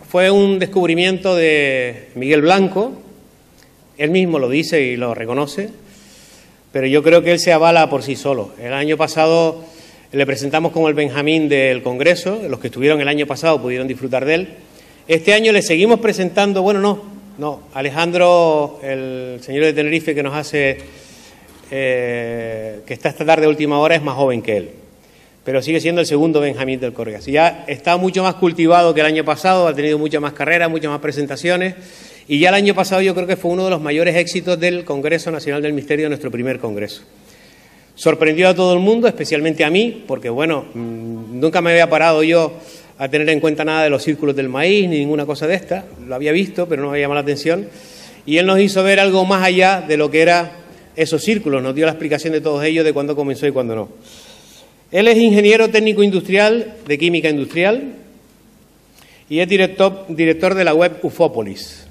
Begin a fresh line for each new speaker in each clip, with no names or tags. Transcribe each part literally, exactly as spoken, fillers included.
fue un descubrimiento de Miguel Blanco, él mismo lo dice y lo reconoce, pero yo creo que él se avala por sí solo. El año pasado le presentamos como el Benjamín del Congreso, los que estuvieron el año pasado pudieron disfrutar de él. Este año le seguimos presentando, bueno, no, no, Alejandro, el señor de Tenerife que nos hace, eh, que está esta tarde a última hora, es más joven que él, pero sigue siendo el segundo Benjamín del Congreso. Ya está mucho más cultivado que el año pasado, ha tenido muchas más carreras, muchas más presentaciones, y ya el año pasado yo creo que fue uno de los mayores éxitos del Congreso Nacional del Misterio, nuestro primer congreso. Sorprendió a todo el mundo, especialmente a mí, porque bueno, nunca me había parado yo a tener en cuenta nada de los círculos del maíz, ni ninguna cosa de esta. Lo había visto, pero no me había llamado la atención. Y él nos hizo ver algo más allá de lo que eran esos círculos. Nos dio la explicación de todos ellos, de cuándo comenzó y cuándo no. Él es ingeniero técnico industrial de química industrial y es director, director de la web Ufópolis.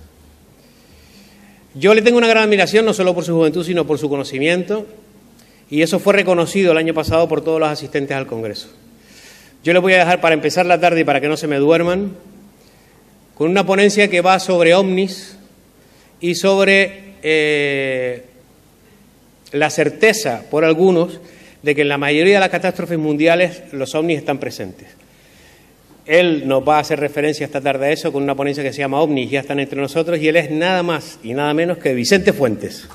Yo le tengo una gran admiración, no solo por su juventud, sino por su conocimiento, y eso fue reconocido el año pasado por todos los asistentes al Congreso. Yo les voy a dejar, para empezar la tarde y para que no se me duerman, con una ponencia que va sobre ovnis y sobre eh, la certeza por algunos de que en la mayoría de las catástrofes mundiales los ovnis están presentes. Él nos va a hacer referencia esta tarde a eso con una ponencia que se llama Ovnis, ya están entre nosotros, y él es nada más y nada menos que Vicente Fuentes.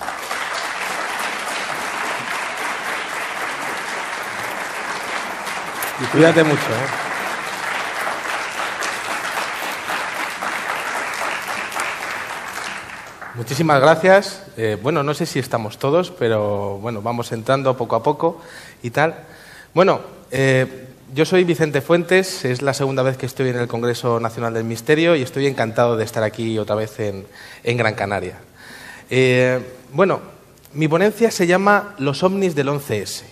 Y cuídate mucho, ¿eh? Muchísimas gracias. Eh, bueno, no sé si estamos todos, pero bueno, vamos entrando poco a poco y tal. Bueno, eh, yo soy Vicente Fuentes, es la segunda vez que estoy en el Congreso Nacional del Misterio y estoy encantado de estar aquí otra vez en, en Gran Canaria. Eh, bueno, mi ponencia se llama Los ovnis del once ese.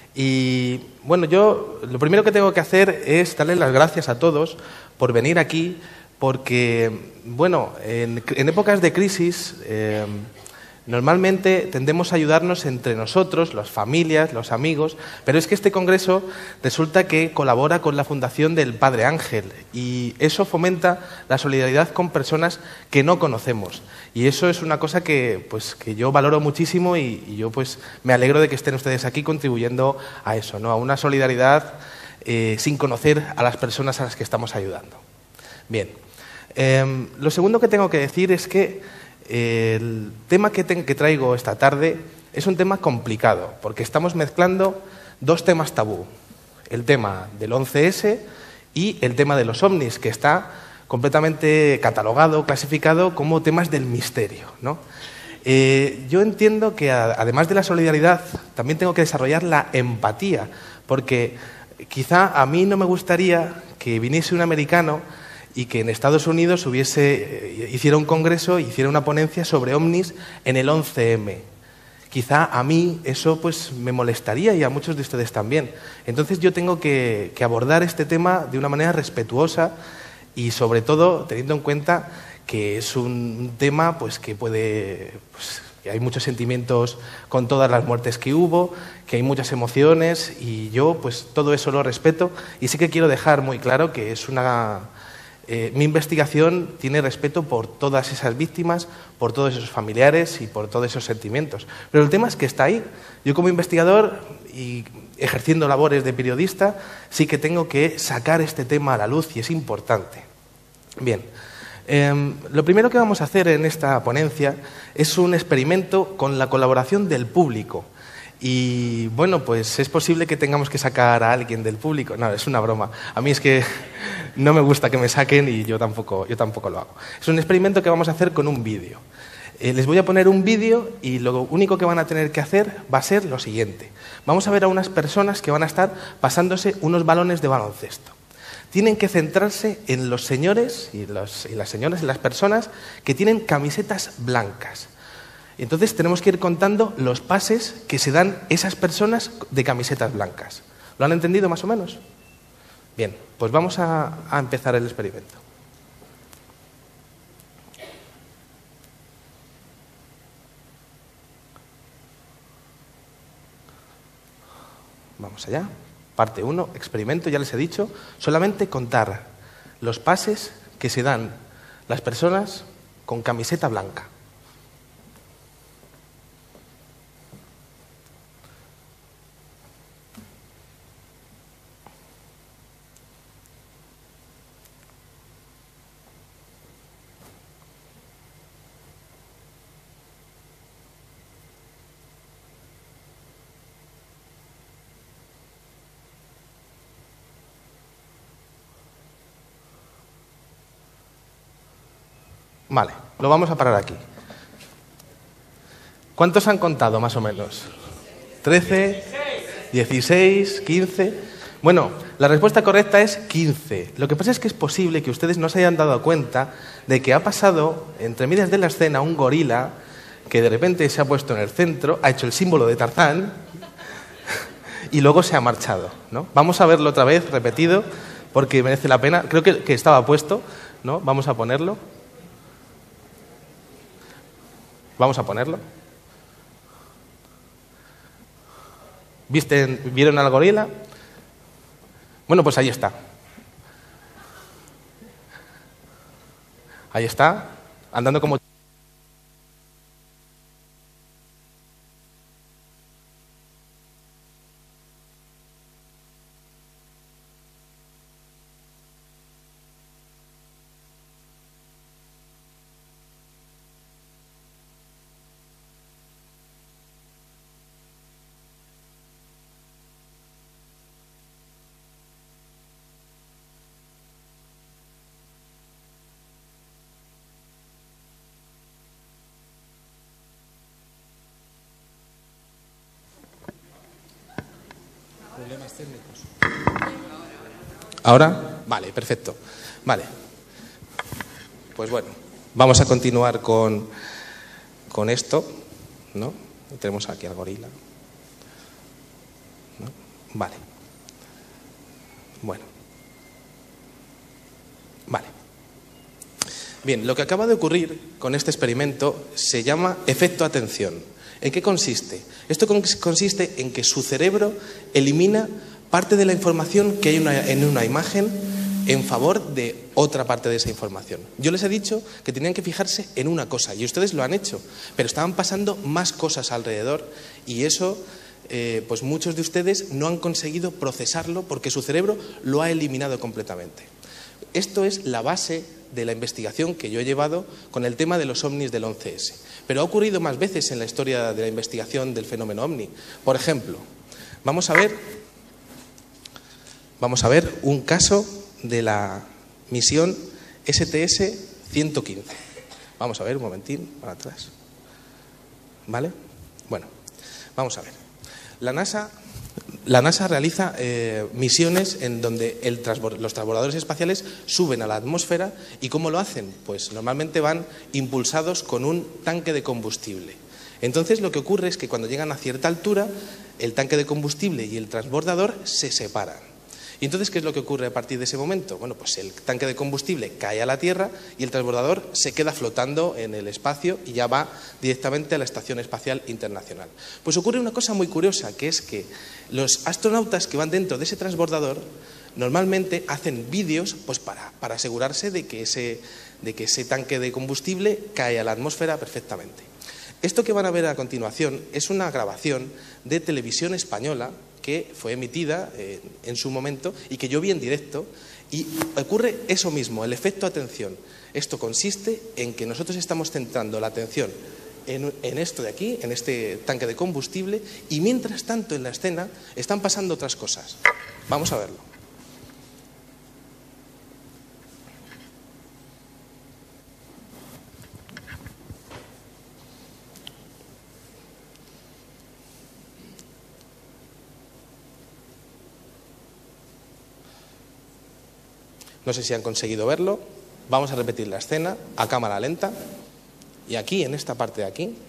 Y bueno, yo lo primero que tengo que hacer es darles las gracias a todos por venir aquí, porque, bueno, en, en épocas de crisis eh, normalmente tendemos a ayudarnos entre nosotros, las familias, los amigos, pero es que este congreso resulta que colabora con la Fundación del Padre Ángel y eso fomenta la solidaridad con personas que no conocemos. Y eso es una cosa que, pues, que yo valoro muchísimo y, y yo pues, me alegro de que estén ustedes aquí contribuyendo a eso, ¿no? A una solidaridad eh, sin conocer a las personas a las que estamos ayudando. Bien, eh, lo segundo que tengo que decir es que eh, el tema que, te, que traigo esta tarde es un tema complicado, porque estamos mezclando dos temas tabú, el tema del once ese y el tema de los ovnis, que está completamente catalogado, clasificado como temas del misterio, ¿no? Eh, yo entiendo que a, además de la solidaridad también tengo que desarrollar la empatía, porque quizá a mí no me gustaría que viniese un americano y que en Estados Unidos hubiese, eh, hiciera un congreso, hiciera una ponencia sobre ovnis en el once eme. Quizá a mí eso pues me molestaría y a muchos de ustedes también. Entonces yo tengo que, que abordar este tema de una manera respetuosa y sobre todo teniendo en cuenta que es un tema pues que puede, pues, que hay muchos sentimientos con todas las muertes que hubo, que hay muchas emociones y yo pues todo eso lo respeto y sí que quiero dejar muy claro que es una eh, mi investigación tiene respeto por todas esas víctimas, por todos esos familiares y por todos esos sentimientos. Pero el tema es que está ahí. Yo como investigador y ejerciendo labores de periodista sí que tengo que sacar este tema a la luz y es importante. Bien, eh, lo primero que vamos a hacer en esta ponencia es un experimento con la colaboración del público. Y bueno, pues es posible que tengamos que sacar a alguien del público. No, es una broma. A mí es que no me gusta que me saquen y yo tampoco, yo tampoco lo hago. Es un experimento que vamos a hacer con un vídeo. Eh, les voy a poner un vídeo y lo único que van a tener que hacer va a ser lo siguiente. Vamos a ver a unas personas que van a estar pasándose unos balones de baloncesto. Tienen que centrarse en los señores y, los, y las señoras y las personas que tienen camisetas blancas. Entonces tenemos que ir contando los pases que se dan esas personas de camisetas blancas. ¿Lo han entendido más o menos? Bien, pues vamos a, a empezar el experimento. Vamos allá. Parte uno, experimento, ya les he dicho, solamente contar los pases que se dan las personas con camiseta blanca. Vale, lo vamos a parar aquí. ¿Cuántos han contado, más o menos? ¿trece? ¿dieciséis? ¿quince? Bueno, la respuesta correcta es quince. Lo que pasa es que es posible que ustedes no se hayan dado cuenta de que ha pasado, entre medias de la escena, un gorila que de repente se ha puesto en el centro, ha hecho el símbolo de Tarzán y luego se ha marchado, ¿no? Vamos a verlo otra vez, repetido, porque merece la pena. Creo que, que estaba puesto, ¿no? Vamos a ponerlo. Vamos a ponerlo. ¿Visten, ¿Vieron al gorila? Bueno, pues ahí está. Ahí está, andando como... Problemas técnicos. ¿Ahora? Vale, perfecto. Vale. Pues bueno, vamos a continuar con, con esto, ¿no? Tenemos aquí al gorila, ¿no? Vale. Bueno. Vale. Bien, lo que acaba de ocurrir con este experimento se llama efecto atención. ¿En qué consiste? Esto consiste en que su cerebro elimina parte de la información que hay una, en una imagen en favor de otra parte de esa información. Yo les he dicho que tenían que fijarse en una cosa y ustedes lo han hecho, pero estaban pasando más cosas alrededor y eso, eh, pues muchos de ustedes no han conseguido procesarlo porque su cerebro lo ha eliminado completamente. Esto es la base de la investigación que yo he llevado con el tema de los ovnis del once ese. Pero ha ocurrido más veces en la historia de la investigación del fenómeno ovni. Por ejemplo, vamos a ver, vamos a ver un caso de la misión ese te ese ciento quince. Vamos a ver un momentín para atrás. ¿Vale? Bueno, vamos a ver. La NASA... La NASA realiza eh, misiones en donde el transbord- los transbordadores espaciales suben a la atmósfera y ¿cómo lo hacen? Pues normalmente van impulsados con un tanque de combustible. Entonces lo que ocurre es que cuando llegan a cierta altura el tanque de combustible y el transbordador se separan. ¿Y entonces qué es lo que ocurre a partir de ese momento? Bueno, pues el tanque de combustible cae a la Tierra y el transbordador se queda flotando en el espacio y ya va directamente a la Estación Espacial Internacional. Pues ocurre una cosa muy curiosa, que es que los astronautas que van dentro de ese transbordador normalmente hacen vídeos pues para, para asegurarse de que, ese, de que ese tanque de combustible cae a la atmósfera perfectamente. Esto que van a ver a continuación es una grabación de Televisión Española que fue emitida eh, en su momento y que yo vi en directo y ocurre eso mismo, el efecto atención. Esto consiste en que nosotros estamos centrando la atención en, en esto de aquí, en este tanque de combustible y mientras tanto en la escena están pasando otras cosas. Vamos a verlo. No sé si han conseguido verlo. Vamos a repetir la escena a cámara lenta. Y aquí, en esta parte de aquí,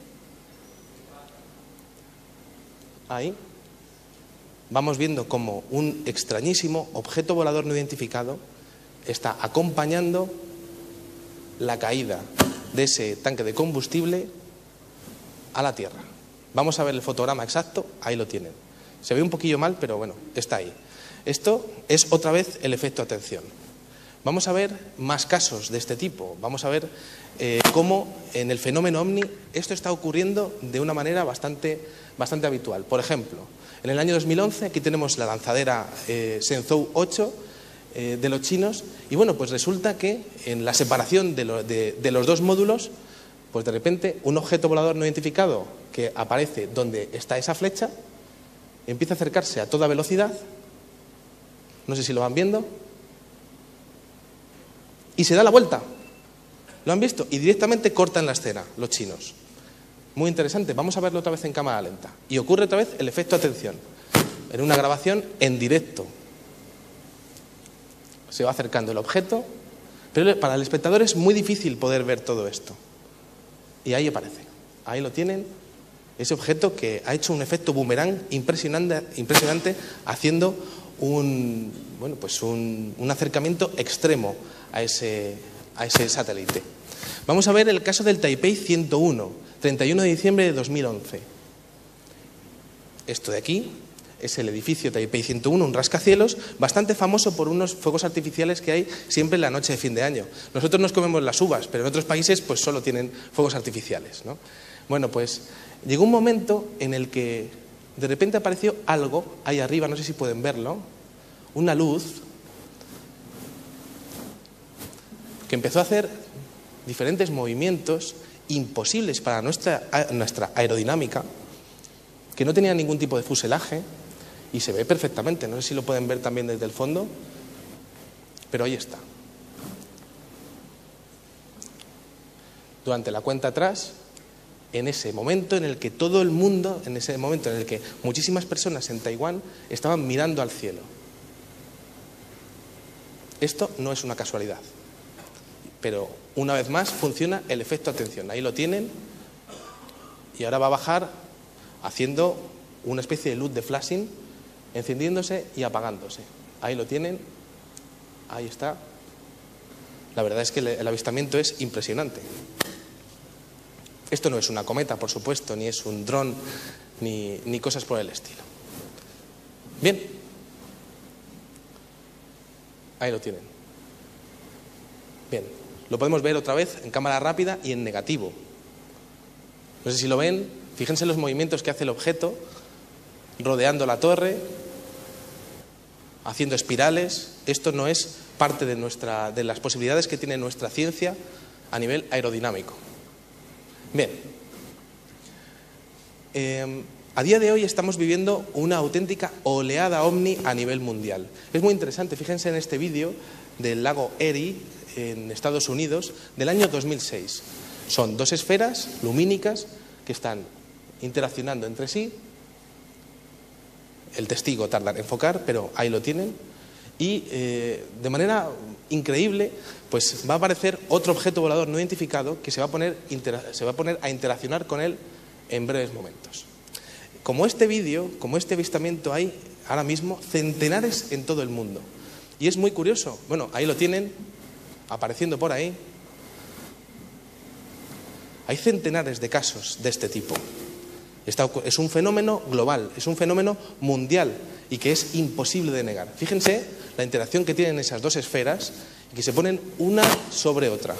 ahí, vamos viendo cómo un extrañísimo objeto volador no identificado está acompañando la caída de ese tanque de combustible a la Tierra. Vamos a ver el fotograma exacto. Ahí lo tienen. Se ve un poquillo mal, pero bueno, está ahí. Esto es otra vez el efecto atención. Vamos a ver más casos de este tipo. Vamos a ver eh, cómo en el fenómeno OVNI esto está ocurriendo de una manera bastante, bastante habitual. Por ejemplo, en el año dos mil once aquí tenemos la lanzadera eh, Shenzhou ocho eh, de los chinos y bueno, pues resulta que en la separación de, lo, de, de los dos módulos, pues de repente un objeto volador no identificado que aparece donde está esa flecha empieza a acercarse a toda velocidad, no sé si lo van viendo, y se da la vuelta. ¿Lo han visto? Y directamente cortan la escena, los chinos. Muy interesante. Vamos a verlo otra vez en cámara lenta. Y ocurre otra vez el efecto atención. En una grabación en directo. Se va acercando el objeto, pero para el espectador es muy difícil poder ver todo esto. Y ahí aparece. Ahí lo tienen. Ese objeto que ha hecho un efecto boomerang impresionante, impresionante haciendo un, bueno, pues un, un acercamiento extremo a ese, a ese satélite. Vamos a ver el caso del Taipei ciento uno, treinta y uno de diciembre de dos mil once. Esto de aquí es el edificio Taipei ciento uno, un rascacielos bastante famoso por unos fuegos artificiales que hay siempre en la noche de fin de año. Nosotros nos comemos las uvas, pero en otros países pues solo tienen fuegos artificiales, ¿no? Bueno, pues llegó un momento en el que de repente apareció algo ahí arriba, no sé si pueden verlo, una luz que empezó a hacer diferentes movimientos imposibles para nuestra, nuestra aerodinámica, que no tenía ningún tipo de fuselaje y se ve perfectamente, no sé si lo pueden ver también desde el fondo, pero ahí está. Durante la cuenta atrás, en ese momento en el que todo el mundo, en ese momento en el que muchísimas personas en Taiwán estaban mirando al cielo. Esto no es una casualidad, pero una vez más funciona el efecto atención. Ahí lo tienen y ahora va a bajar haciendo una especie de luz de flashing, encendiéndose y apagándose. Ahí lo tienen, ahí está. La verdad es que el avistamiento es impresionante. Esto no es una cometa, por supuesto, ni es un dron, ni, ni cosas por el estilo. Bien. Ahí lo tienen. Bien. Lo podemos ver otra vez en cámara rápida y en negativo. No sé si lo ven. Fíjense los movimientos que hace el objeto, rodeando la torre, haciendo espirales. Esto no es parte de, nuestra, de las posibilidades que tiene nuestra ciencia a nivel aerodinámico. Bien, eh, a día de hoy estamos viviendo una auténtica oleada OVNI a nivel mundial. Es muy interesante, fíjense en este vídeo del lago Erie en Estados Unidos del año dos mil seis. Son dos esferas lumínicas que están interaccionando entre sí. El testigo tarda en enfocar, pero ahí lo tienen. Y eh, de manera increíble, pues va a aparecer otro objeto volador no identificado que se va a poner, se va a, poner a interaccionar con él en breves momentos. Como este vídeo, como este avistamiento, hay ahora mismo centenares en todo el mundo. Y es muy curioso. Bueno, ahí lo tienen, apareciendo por ahí. Hay centenares de casos de este tipo. Está, es un fenómeno global, es un fenómeno mundial y que es imposible de negar. Fíjense la interacción que tienen esas dos esferas y que se ponen una sobre otra.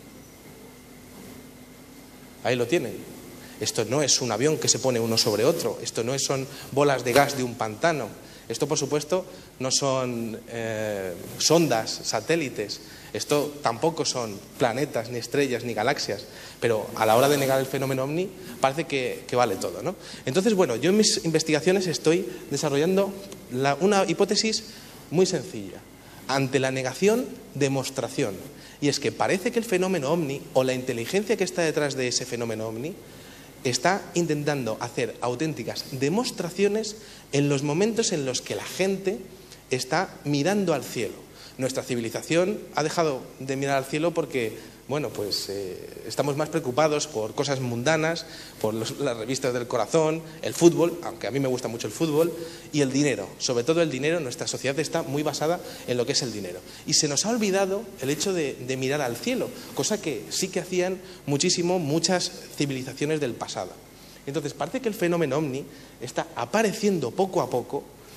Ahí lo tienen. Esto no es un avión que se pone uno sobre otro, esto no son bolas de gas de un pantano, esto por supuesto no son eh, sondas, satélites, esto tampoco son planetas, ni estrellas, ni galaxias, pero a la hora de negar el fenómeno OVNI parece que, que vale todo, ¿no? Entonces, bueno, yo en mis investigaciones estoy desarrollando la, una hipótesis muy sencilla. Ante la negación, demostración. Y es que parece que el fenómeno OVNI o la inteligencia que está detrás de ese fenómeno OVNI está intentando hacer auténticas demostraciones en los momentos en los que la gente está mirando al cielo. Nuestra civilización ha dejado de mirar al cielo porque, bueno, pues eh, estamos más preocupados por cosas mundanas, por los, las revistas del corazón, el fútbol, aunque a mí me gusta mucho el fútbol, y el dinero. Sobre todo el dinero, nuestra sociedad está muy basada en lo que es el dinero. Y se nos ha olvidado el hecho de, de mirar al cielo, cosa que sí que hacían muchísimo muchas civilizaciones del pasado. Entonces, parece que el fenómeno OVNI está apareciendo poco a poco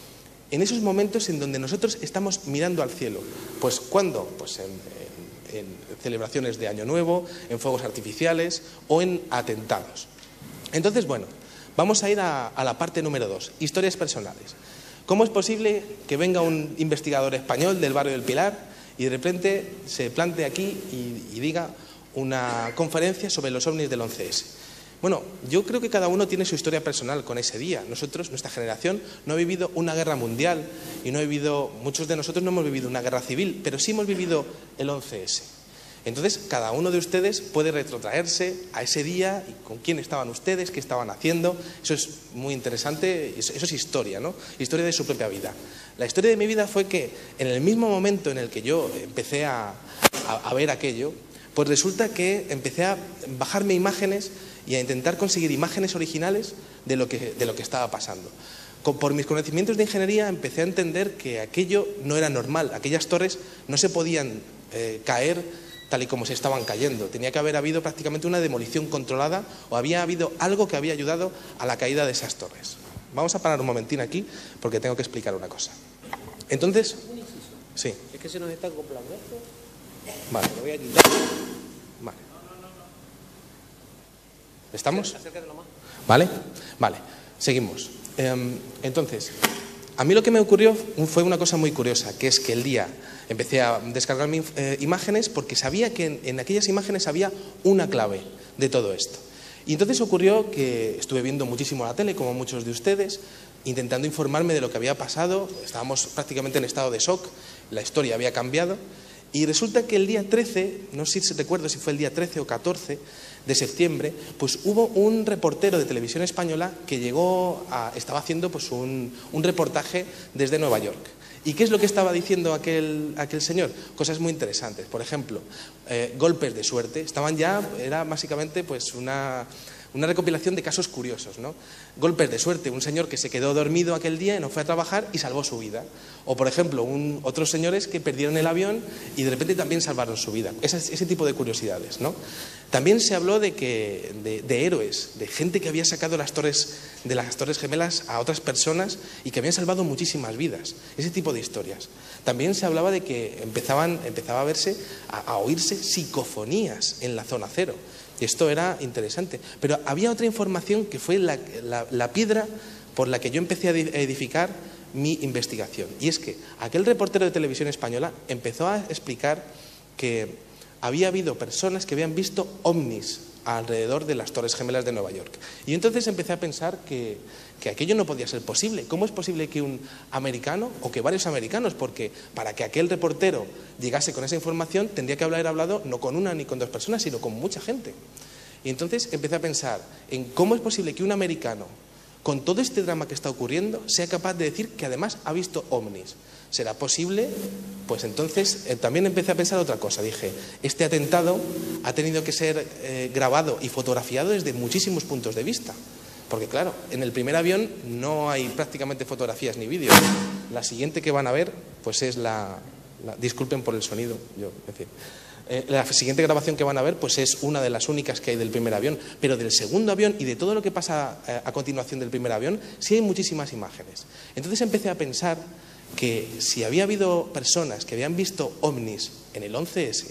en esos momentos en donde nosotros estamos mirando al cielo. Pues ¿cuándo? Pues en, en, en celebraciones de Año Nuevo, en fuegos artificiales o en atentados. Entonces, bueno, vamos a ir a, a la parte número dos, historias personales. ¿Cómo es posible que venga un investigador español del barrio del Pilar y de repente se plante aquí y, y diga una conferencia sobre los ovnis del once ese? Bueno, yo creo que cada uno tiene su historia personal con ese día. Nosotros, nuestra generación, no ha vivido una guerra mundial y no ha vivido, muchos de nosotros no hemos vivido una guerra civil, pero sí hemos vivido el once ese. Entonces, cada uno de ustedes puede retrotraerse a ese día y con quién estaban ustedes, qué estaban haciendo. Eso es muy interesante, eso es historia, ¿no? Historia de su propia vida. La historia de mi vida fue que en el mismo momento en el que yo empecé a, a, a ver aquello, pues resulta que empecé a bajarme imágenes y a intentar conseguir imágenes originales de lo que, de lo que estaba pasando. Con, por mis conocimientos de ingeniería empecé a entender que aquello no era normal, aquellas torres no se podían eh, caer tal y como se estaban cayendo. Tenía que haber habido prácticamente una demolición controlada o había habido algo que había ayudado a la caída de esas torres. Vamos a parar un momentín aquí porque tengo que explicar una cosa. Entonces, sí.
Es que se nos está acoplando esto.
Vale.
Lo voy a quitar.
Vale. ¿Estamos?
Acércatelo más.
¿Vale? Vale. Seguimos. Eh, entonces, a mí lo que me ocurrió fue una cosa muy curiosa, que es que el día empecé a descargar mis eh, imágenes porque sabía que en, en aquellas imágenes había una clave de todo esto. Y entonces ocurrió que estuve viendo muchísimo la tele, como muchos de ustedes, intentando informarme de lo que había pasado. Estábamos prácticamente en estado de shock, la historia había cambiado. Y resulta que el día trece, no sé si recuerdo si fue el día trece o catorce de septiembre, pues hubo un reportero de Televisión Española que llegó a, estaba haciendo pues un, un reportaje desde Nueva York. ¿Y qué es lo que estaba diciendo aquel, aquel señor? Cosas muy interesantes. Por ejemplo, eh, golpes de suerte. Estaban ya, era básicamente pues una... una recopilación de casos curiosos, ¿no? Golpes de suerte, un señor que se quedó dormido aquel día y no fue a trabajar y salvó su vida. O, por ejemplo, un, otros señores que perdieron el avión y de repente también salvaron su vida. Ese, ese tipo de curiosidades, ¿no? También se habló de, que, de, de héroes, de gente que había sacado las torres, de las Torres Gemelas a otras personas y que habían salvado muchísimas vidas. Ese tipo de historias. También se hablaba de que empezaban, empezaba a verse, a, a oírse psicofonías en la zona cero. Y esto era interesante. Pero había otra información que fue la, la, la piedra por la que yo empecé a edificar mi investigación. Y es que aquel reportero de Televisión Española empezó a explicar que había habido personas que habían visto ovnis alrededor de las Torres Gemelas de Nueva York. Y entonces empecé a pensar que, que aquello no podía ser posible. ¿Cómo es posible que un americano, o que varios americanos, porque para que aquel reportero llegase con esa información tendría que haber hablado no con una ni con dos personas, sino con mucha gente? Y entonces empecé a pensar en cómo es posible que un americano, con todo este drama que está ocurriendo, sea capaz de decir que además ha visto ovnis. ¿Será posible? Pues entonces eh, también empecé a pensar otra cosa. Dije, este atentado ha tenido que ser eh, grabado y fotografiado desde muchísimos puntos de vista. Porque claro, en el primer avión no hay prácticamente fotografías ni vídeos. La siguiente que van a ver, pues es la... la disculpen por el sonido, yo, en fin. Eh, la siguiente grabación que van a ver, pues es una de las únicas que hay del primer avión. Pero del segundo avión y de todo lo que pasa eh, a continuación del primer avión, sí hay muchísimas imágenes. Entonces empecé a pensar que si había habido personas que habían visto ovnis en el once ese,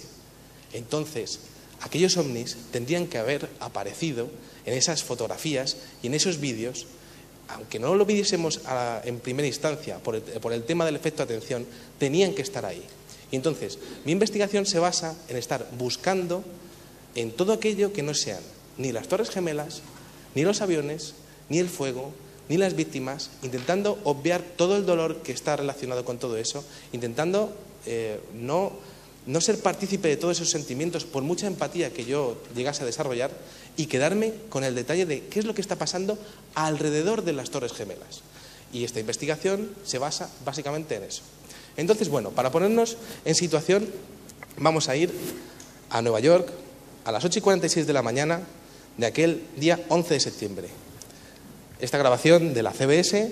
entonces aquellos ovnis tendrían que haber aparecido en esas fotografías y en esos vídeos, aunque no lo viésemos a, en primera instancia por el, por el tema del efecto de atención, tenían que estar ahí. Y entonces mi investigación se basa en estar buscando en todo aquello que no sean ni las Torres Gemelas, ni los aviones, ni el fuego, ni las víctimas, intentando obviar todo el dolor que está relacionado con todo eso, intentando eh, no, no ser partícipe de todos esos sentimientos, por mucha empatía que yo llegase a desarrollar, y quedarme con el detalle de qué es lo que está pasando alrededor de las Torres Gemelas. Y esta investigación se basa básicamente en eso. Entonces, bueno, para ponernos en situación, vamos a ir a Nueva York a las ocho y cuarenta y seis de la mañana de aquel día once de septiembre. Esta grabación de la C B S,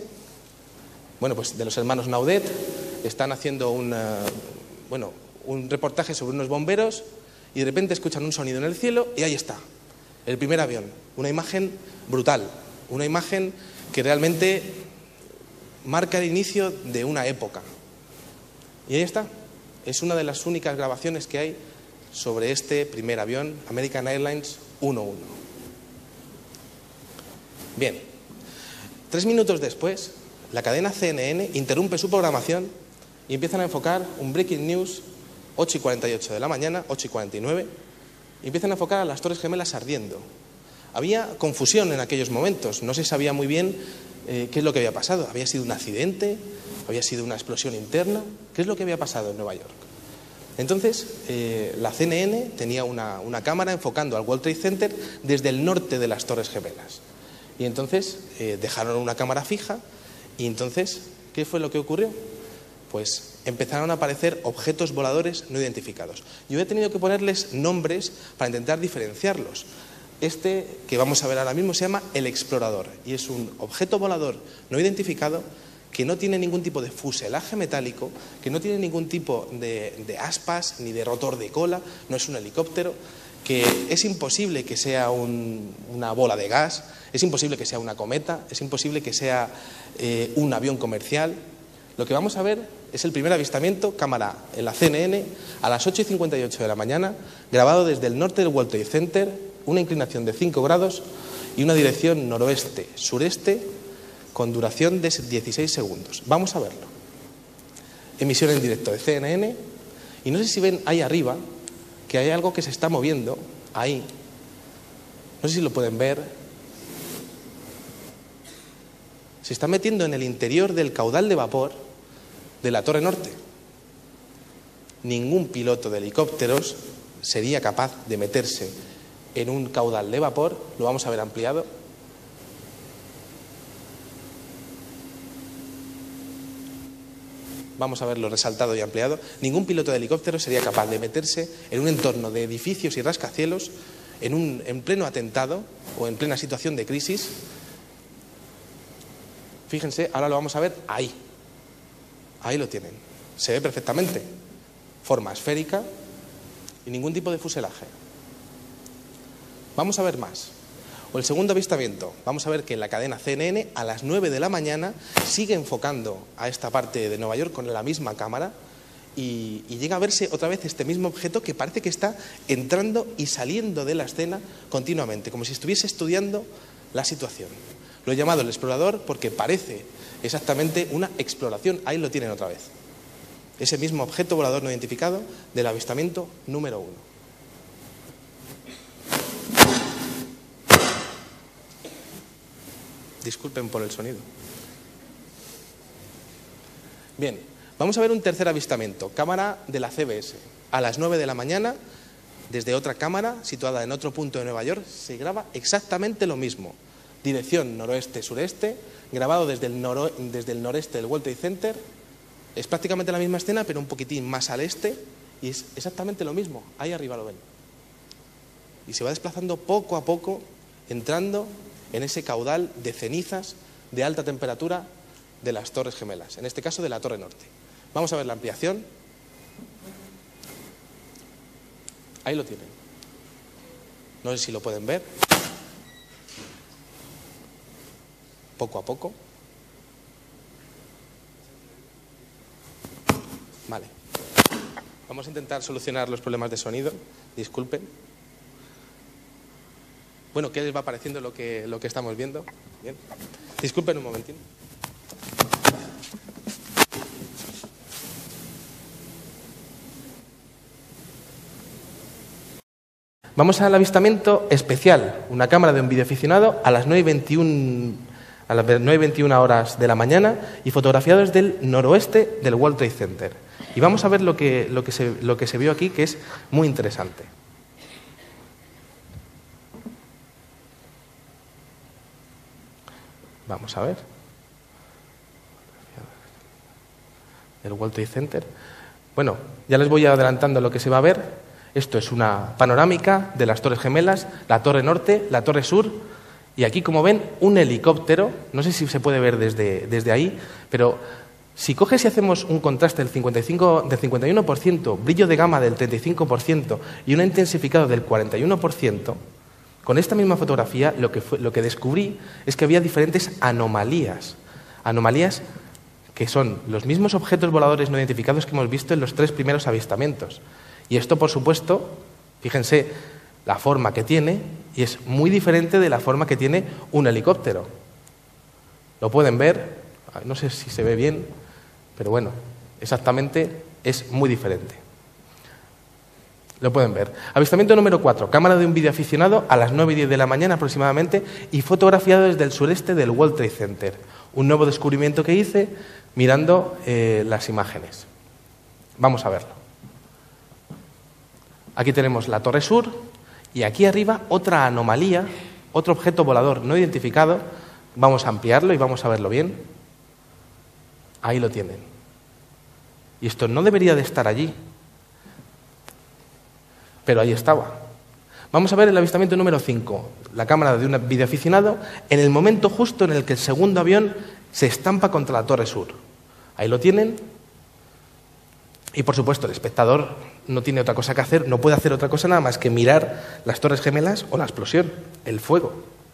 bueno, pues de los hermanos Naudet, están haciendo una, bueno, un reportaje sobre unos bomberos y de repente escuchan un sonido en el cielo y ahí está, el primer avión. Una imagen brutal, una imagen que realmente marca el inicio de una época. Y ahí está. Es una de las únicas grabaciones que hay sobre este primer avión, American Airlines uno uno. Bien, tres minutos después, la cadena C N N interrumpe su programación y empiezan a enfocar un breaking news, ocho y cuarenta y ocho de la mañana, ocho y cuarenta y nueve, y empiezan a enfocar a las Torres Gemelas ardiendo. Había confusión en aquellos momentos, no se sabía muy bien eh, qué es lo que había pasado. ¿Había sido un accidente? ¿Había sido una explosión interna? ¿Qué es lo que había pasado en Nueva York? Entonces, eh, la C N N tenía una, una cámara enfocando al World Trade Center desde el norte de las Torres Gemelas. Y entonces eh, dejaron una cámara fija y entonces, ¿qué fue lo que ocurrió? Pues empezaron a aparecer objetos voladores no identificados. Yo he tenido que ponerles nombres para intentar diferenciarlos. Este que vamos a ver ahora mismo se llama el Explorador y es un objeto volador no identificado que no tiene ningún tipo de fuselaje metálico, que no tiene ningún tipo de, de aspas ni de rotor de cola, no es un helicóptero, que es imposible que sea un, una bola de gas, es imposible que sea una cometa, es imposible que sea eh, un avión comercial. Lo que vamos a ver es el primer avistamiento, cámara en la C N N, a las ocho y cincuenta y ocho de la mañana, grabado desde el norte del World Trade Center, una inclinación de cinco grados y una dirección noroeste-sureste con duración de dieciséis segundos. Vamos a verlo. Emisión en directo de C N N y no sé si ven ahí arriba que hay algo que se está moviendo ahí. No sé si lo pueden ver. Se está metiendo en el interior del caudal de vapor de la Torre Norte. Ningún piloto de helicópteros sería capaz de meterse en un caudal de vapor. Lo vamos a ver ampliado. Vamos a verlo resaltado y ampliado. Ningún piloto de helicóptero sería capaz de meterse en un entorno de edificios y rascacielos en, un, en pleno atentado o en plena situación de crisis. Fíjense, ahora lo vamos a ver ahí. Ahí lo tienen. Se ve perfectamente. Forma esférica y ningún tipo de fuselaje. Vamos a ver más. O el segundo avistamiento. Vamos a ver que en la cadena C N N a las nueve de la mañana sigue enfocando a esta parte de Nueva York con la misma cámara y, y llega a verse otra vez este mismo objeto que parece que está entrando y saliendo de la escena continuamente, como si estuviese estudiando la situación. Lo he llamado el Explorador porque parece exactamente una exploración. Ahí lo tienen otra vez. Ese mismo objeto volador no identificado del avistamiento número uno. Disculpen por el sonido. Bien, vamos a ver un tercer avistamiento. Cámara de la C B S. A las nueve de la mañana, desde otra cámara situada en otro punto de Nueva York, se graba exactamente lo mismo. Dirección noroeste-sureste, grabado desde el, noro, desde el noreste del World Trade Center. Es prácticamente la misma escena, pero un poquitín más al este. Y es exactamente lo mismo. Ahí arriba lo ven. Y se va desplazando poco a poco, entrando en ese caudal de cenizas de alta temperatura de las Torres Gemelas, en este caso de la Torre Norte. Vamos a ver la ampliación. Ahí lo tienen. No sé si lo pueden ver. Poco a poco. Vale. Vamos a intentar solucionar los problemas de sonido. Disculpen. Bueno, ¿qué les va pareciendo lo que, lo que estamos viendo? Bien. Disculpen un momentín. Vamos al avistamiento especial, una cámara de un videoaficionado a las nueve y veintiuno, a las nueve y veintiuno horas de la mañana y fotografiado desde el noroeste del World Trade Center. Y vamos a ver lo que, lo que, se, lo que se vio aquí, que es muy interesante. Vamos a ver. El World Trade Center. Bueno, ya les voy adelantando lo que se va a ver. Esto es una panorámica de las Torres Gemelas, la Torre Norte, la Torre Sur, y aquí, como ven, un helicóptero. No sé si se puede ver desde, desde ahí, pero si coges y hacemos un contraste del, cincuenta y cinco, del cincuenta y uno por ciento, brillo de gama del treinta y cinco por ciento y un intensificado del cuarenta y uno por ciento, con esta misma fotografía lo que, fue, lo que descubrí es que había diferentes anomalías, anomalías que son los mismos objetos voladores no identificados que hemos visto en los tres primeros avistamientos. Y esto, por supuesto, fíjense la forma que tiene, y es muy diferente de la forma que tiene un helicóptero. Lo pueden ver, no sé si se ve bien, pero bueno, exactamente es muy diferente. Lo pueden ver. Avistamiento número cuatro, cámara de un videoaficionado a las nueve y diez de la mañana aproximadamente y fotografiado desde el sureste del World Trade Center. Un nuevo descubrimiento que hice mirando eh, las imágenes. Vamos a verlo. Aquí tenemos la Torre Sur y aquí arriba otra anomalía, otro objeto volador no identificado. Vamos a ampliarlo y vamos a verlo bien. Ahí lo tienen. Y esto no debería de estar allí, pero ahí estaba. Vamos a ver el avistamiento número cinco, la cámara de un videoaficionado en el momento justo en el que el segundo avión se estampa contra la Torre Sur. Ahí lo tienen. Y, por supuesto, el espectador no tiene otra cosa que hacer, no puede hacer otra cosa nada más que mirar las Torres Gemelas o la explosión, el fuego.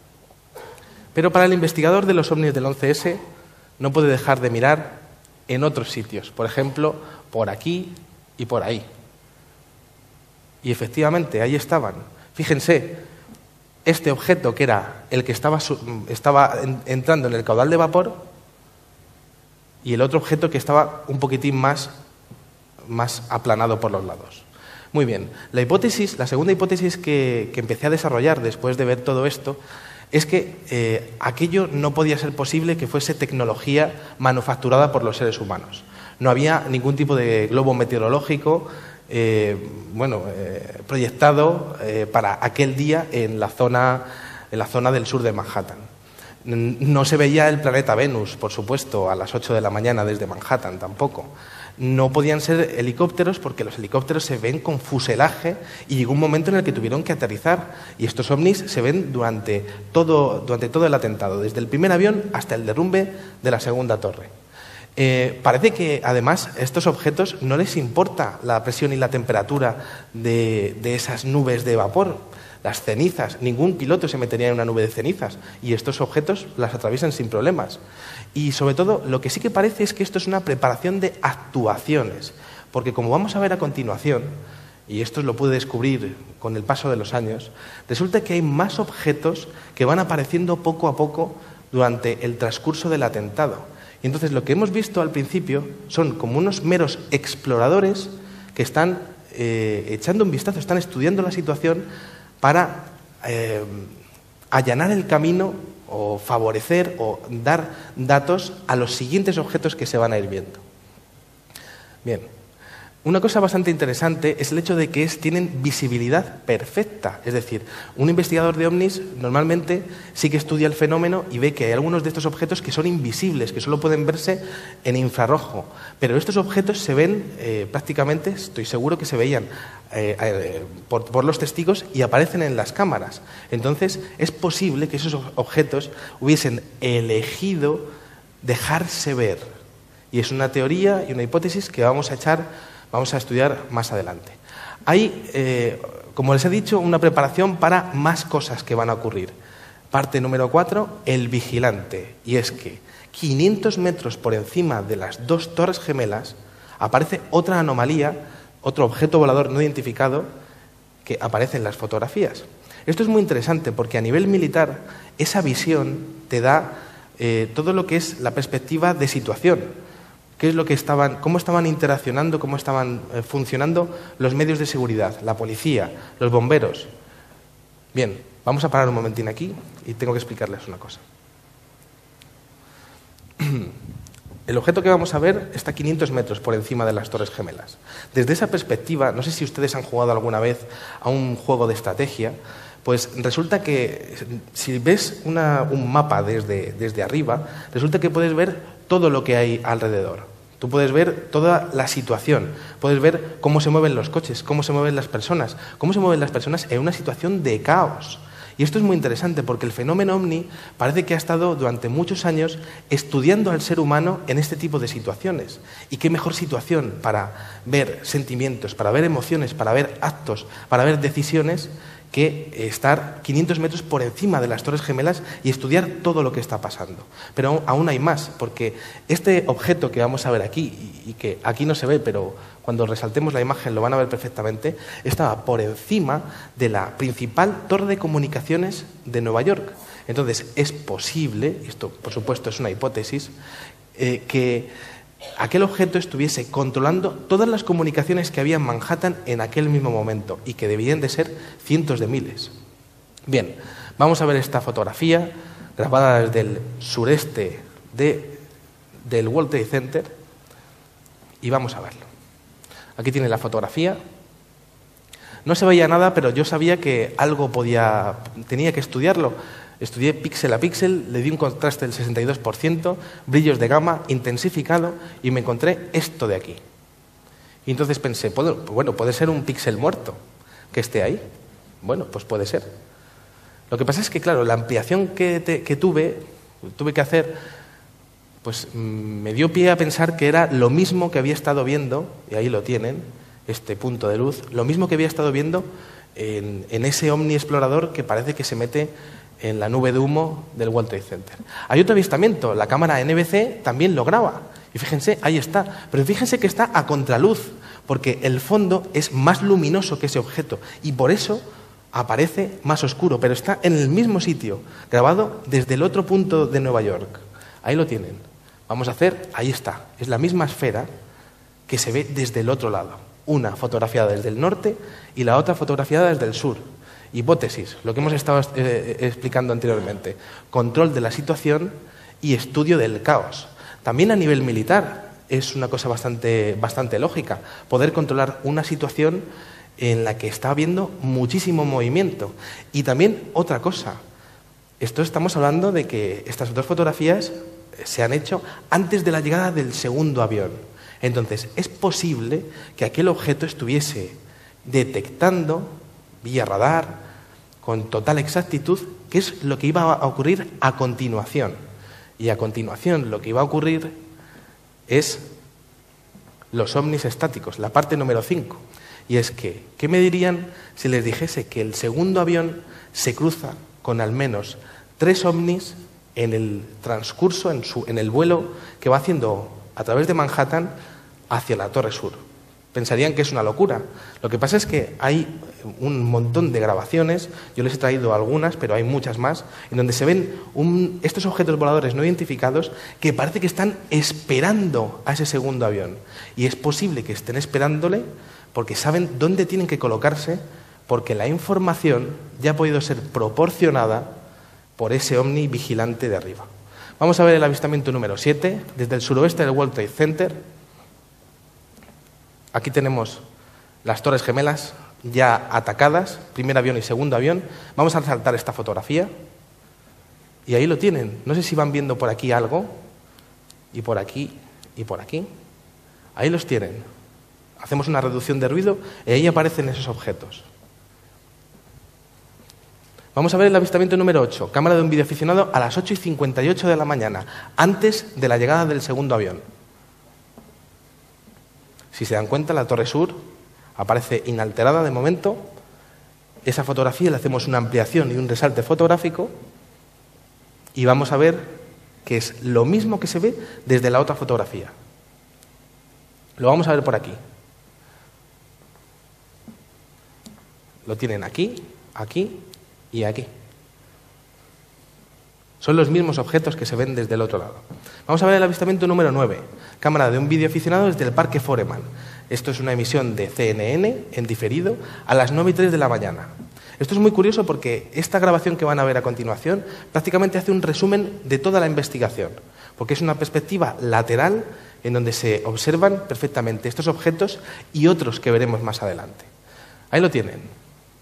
Pero para el investigador de los ovnis del once ese no puede dejar de mirar en otros sitios, por ejemplo, por aquí y por ahí. Y efectivamente, ahí estaban. Fíjense, este objeto que era el que estaba, estaba entrando en el caudal de vapor y el otro objeto que estaba un poquitín más, más aplanado por los lados. Muy bien, la hipótesis, la segunda hipótesis que, que empecé a desarrollar después de ver todo esto es que eh, aquello no podía ser posible que fuese tecnología manufacturada por los seres humanos. No había ningún tipo de globo meteorológico eh, bueno, eh, proyectado eh, para aquel día en la zona, en la zona del sur de Manhattan. No se veía el planeta Venus, por supuesto, a las ocho de la mañana desde Manhattan tampoco. No podían ser helicópteros porque los helicópteros se ven con fuselaje y llegó un momento en el que tuvieron que aterrizar y estos ovnis se ven durante todo, durante todo el atentado, desde el primer avión hasta el derrumbe de la segunda torre. Eh, parece que además a estos objetos no les importa la presión y la temperatura de, de esas nubes de vapor, las cenizas. Ningún piloto se metería en una nube de cenizas y estos objetos las atraviesan sin problemas. Y sobre todo, lo que sí que parece es que esto es una preparación de actuaciones, porque como vamos a ver a continuación, y esto lo pude descubrir con el paso de los años, resulta que hay más objetos que van apareciendo poco a poco durante el transcurso del atentado. Y entonces lo que hemos visto al principio son como unos meros exploradores que están eh, echando un vistazo, están estudiando la situación para eh, allanar el camino o favorecer o dar datos a los siguientes objetos que se van a ir viendo. Bien, una cosa bastante interesante es el hecho de que es, tienen visibilidad perfecta. Es decir, un investigador de ovnis normalmente sí que estudia el fenómeno y ve que hay algunos de estos objetos que son invisibles, que solo pueden verse en infrarrojo. Pero estos objetos se ven eh, prácticamente, estoy seguro que se veían eh, eh, por, por los testigos y aparecen en las cámaras. Entonces, es posible que esos objetos hubiesen elegido dejarse ver. Y es una teoría y una hipótesis que vamos a echar... Vamos a estudiar más adelante. Hay, eh, como les he dicho, una preparación para más cosas que van a ocurrir. Parte número cuatro, el vigilante. Y es que quinientos metros por encima de las dos torres gemelas aparece otra anomalía, otro objeto volador no identificado que aparece en las fotografías. Esto es muy interesante porque a nivel militar esa visión te da eh, todo lo que es la perspectiva de situación. ¿Qué es lo que estaban, cómo estaban interaccionando, cómo estaban eh, funcionando los medios de seguridad, la policía, los bomberos? Bien, vamos a parar un momentín aquí y tengo que explicarles una cosa. El objeto que vamos a ver está a quinientos metros por encima de las Torres Gemelas. Desde esa perspectiva, no sé si ustedes han jugado alguna vez a un juego de estrategia, pues resulta que si ves una, un mapa desde, desde arriba, resulta que puedes ver todo lo que hay alrededor. Tú puedes ver toda la situación, puedes ver cómo se mueven los coches, cómo se mueven las personas, cómo se mueven las personas en una situación de caos. Y esto es muy interesante porque el fenómeno ovni parece que ha estado durante muchos años estudiando al ser humano en este tipo de situaciones. Y qué mejor situación para ver sentimientos, para ver emociones, para ver actos, para ver decisiones que estar quinientos metros por encima de las Torres Gemelas y estudiar todo lo que está pasando. Pero aún hay más, porque este objeto que vamos a ver aquí, y que aquí no se ve, pero cuando resaltemos la imagen lo van a ver perfectamente, estaba por encima de la principal torre de comunicaciones de Nueva York. Entonces, es posible, esto por supuesto es una hipótesis, eh, que aquel objeto estuviese controlando todas las comunicaciones que había en Manhattan en aquel mismo momento y que debían de ser cientos de miles. Bien, vamos a ver esta fotografía grabada desde el sureste de, del World Trade Center y vamos a verlo. Aquí tiene la fotografía. No se veía nada, pero yo sabía que algo podía, tenía que estudiarlo. Estudié píxel a píxel, le di un contraste del sesenta y dos por ciento, brillos de gamma, intensificado, y me encontré esto de aquí. Y entonces pensé, bueno, puede ser un píxel muerto que esté ahí. Bueno, pues puede ser. Lo que pasa es que, claro, la ampliación que, te, que tuve, tuve que hacer, pues me dio pie a pensar que era lo mismo que había estado viendo, y ahí lo tienen, este punto de luz, lo mismo que había estado viendo en, en ese Omni explorador que parece que se mete en la nube de humo del World Trade Center. Hay otro avistamiento, la cámara N B C también lo graba, y fíjense, ahí está, pero fíjense que está a contraluz, porque el fondo es más luminoso que ese objeto, y por eso aparece más oscuro, pero está en el mismo sitio, grabado desde el otro punto de Nueva York. Ahí lo tienen. Vamos a hacer, ahí está, es la misma esfera que se ve desde el otro lado, una fotografiada desde el norte y la otra fotografiada desde el sur. Hipótesis, lo que hemos estado eh, explicando anteriormente, control de la situación y estudio del caos. También a nivel militar es una cosa bastante, bastante lógica, poder controlar una situación en la que está habiendo muchísimo movimiento. Y también otra cosa, esto estamos hablando de que estas dos fotografías se han hecho antes de la llegada del segundo avión. Entonces, es posible que aquel objeto estuviese detectando vía radar, con total exactitud, qué es lo que iba a ocurrir a continuación. Y a continuación lo que iba a ocurrir es los ovnis estáticos, la parte número cinco. Y es que, ¿qué me dirían si les dijese que el segundo avión se cruza con al menos tres ovnis en el transcurso, en, su, en el vuelo que va haciendo a través de Manhattan hacia la Torre Sur? Pensarían que es una locura. Lo que pasa es que hay un montón de grabaciones, yo les he traído algunas, pero hay muchas más, en donde se ven un, estos objetos voladores no identificados que parece que están esperando a ese segundo avión. Y es posible que estén esperándole porque saben dónde tienen que colocarse, porque la información ya ha podido ser proporcionada por ese ovni vigilante de arriba. Vamos a ver el avistamiento número siete, desde el suroeste del World Trade Center. Aquí tenemos las Torres Gemelas ya atacadas, primer avión y segundo avión. Vamos a resaltar esta fotografía. Y ahí lo tienen. No sé si van viendo por aquí algo, y por aquí, y por aquí. Ahí los tienen. Hacemos una reducción de ruido y ahí aparecen esos objetos. Vamos a ver el avistamiento número ocho, cámara de un videoaficionado a las ocho y cincuenta y ocho de la mañana, antes de la llegada del segundo avión. Si se dan cuenta, la Torre Sur aparece inalterada de momento. Esa fotografía le hacemos una ampliación y un resalte fotográfico y vamos a ver que es lo mismo que se ve desde la otra fotografía. Lo vamos a ver por aquí. Lo tienen aquí, aquí y aquí. Son los mismos objetos que se ven desde el otro lado. Vamos a ver el avistamiento número nueve, cámara de un videoaficionado desde el Parque Foreman. Esto es una emisión de C N N en diferido a las nueve y tres de la mañana. Esto es muy curioso porque esta grabación que van a ver a continuación prácticamente hace un resumen de toda la investigación, porque es una perspectiva lateral en donde se observan perfectamente estos objetos y otros que veremos más adelante. Ahí lo tienen.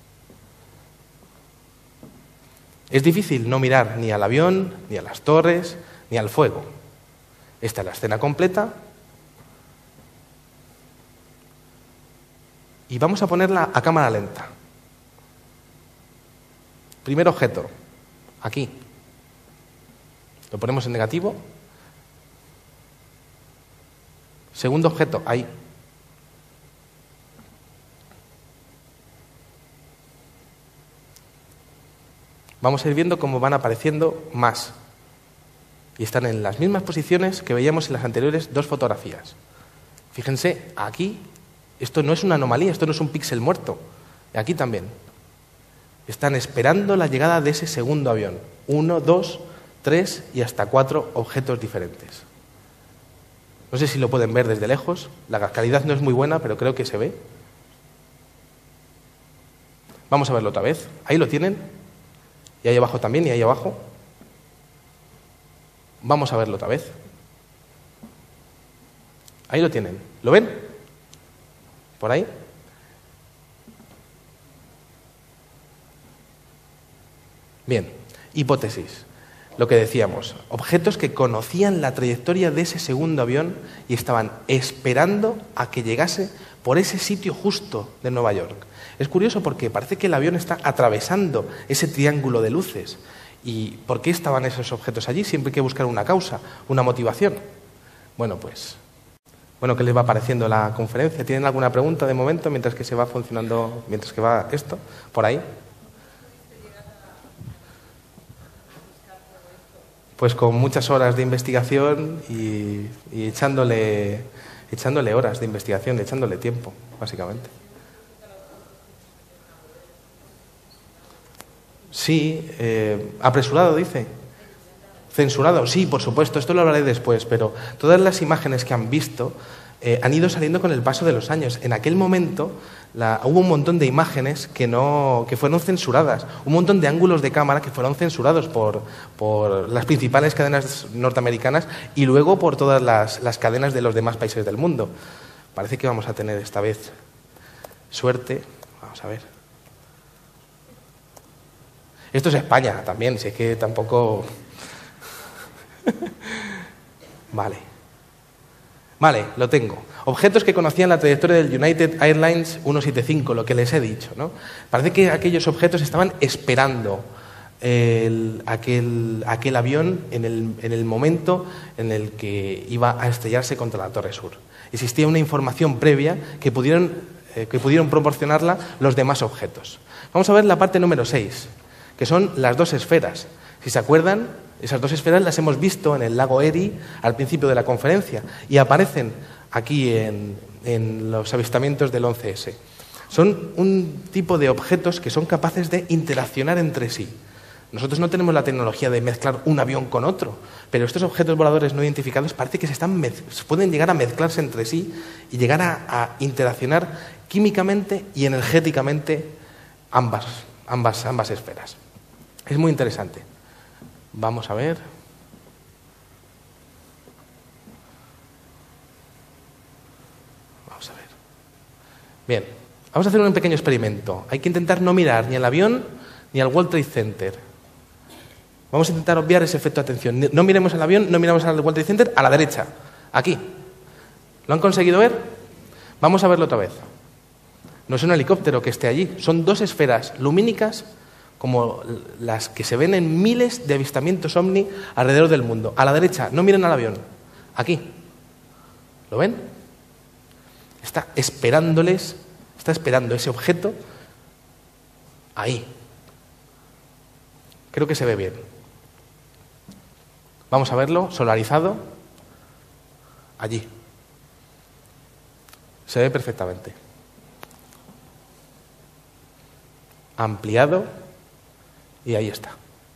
Es difícil no mirar ni al avión, ni a las torres, ni al fuego. Esta es la escena completa. Y vamos a ponerla a cámara lenta. Primer objeto, aquí. Lo ponemos en negativo. Segundo objeto, ahí. vamos a ir viendo cómo van apareciendo más. Y están en las mismas posiciones que veíamos en las anteriores dos fotografías. Fíjense, aquí, esto no es una anomalía, esto no es un píxel muerto. Aquí también. Están esperando la llegada de ese segundo avión. Uno, dos, tres y hasta cuatro objetos diferentes. No sé si lo pueden ver desde lejos. La calidad no es muy buena, pero creo que se ve. Vamos a verlo otra vez. Ahí lo tienen. Y ahí abajo también, y ahí abajo. Vamos a verlo otra vez. Ahí lo tienen. ¿Lo ven? ¿Por ahí? Bien, hipótesis. Lo que decíamos, objetos que conocían la trayectoria de ese segundo avión y estaban esperando a que llegase por ese sitio justo de Nueva York. Es curioso porque parece que el avión está atravesando ese triángulo de luces. ¿Y por qué estaban esos objetos allí? Siempre hay que buscar una causa, una motivación. Bueno, pues, bueno, ¿qué les va pareciendo la conferencia? ¿Tienen alguna pregunta de momento mientras que se va funcionando, mientras que va esto? ¿Por ahí? Pues con muchas horas de investigación y, y echándole, echándole horas de investigación, echándole tiempo, básicamente. Sí, eh, apresurado, dice. Censurado, sí, por supuesto, esto lo hablaré después, pero todas las imágenes que han visto eh, han ido saliendo con el paso de los años. En aquel momento la, hubo un montón de imágenes que, no, que fueron censuradas, un montón de ángulos de cámara que fueron censurados por, por las principales cadenas norteamericanas y luego por todas las, las cadenas de los demás países del mundo. Parece que vamos a tener esta vez suerte. Vamos a ver. Esto es España también, si es que tampoco... Vale. Vale, lo tengo. Objetos que conocían la trayectoria del United Airlines ciento setenta y cinco, lo que les he dicho, ¿no? Parece que aquellos objetos estaban esperando el, aquel, aquel avión en el, en el momento en el que iba a estrellarse contra la Torre Sur. Existía una información previa que pudieron, eh, que pudieron proporcionarla los demás objetos. Vamos a ver la parte número seis, que son las dos esferas. Si se acuerdan, esas dos esferas las hemos visto en el lago Erie al principio de la conferencia y aparecen aquí en, en los avistamientos del once ese. Son un tipo de objetos que son capaces de interaccionar entre sí. Nosotros no tenemos la tecnología de mezclar un avión con otro, pero estos objetos voladores no identificados parece que se están pueden llegar a mezclarse entre sí y llegar a, a interaccionar químicamente y energéticamente ambas, ambas, ambas esferas. Es muy interesante. Vamos a ver. Vamos a ver. Bien, vamos a hacer un pequeño experimento. Hay que intentar no mirar ni al avión ni al World Trade Center. Vamos a intentar obviar ese efecto de atención. No miremos al avión, no miramos al World Trade Center, a la derecha, aquí. ¿Lo han conseguido ver? Vamos a verlo otra vez. No es un helicóptero que esté allí, son dos esferas lumínicas como las que se ven en miles de avistamientos ovni alrededor del mundo. A la derecha, no miren al avión, aquí. ¿Lo ven? Está esperándoles, está esperando ese objeto ahí. Creo que se ve bien. Vamos a verlo, solarizado, allí. Se ve perfectamente. Ampliado y ahí está.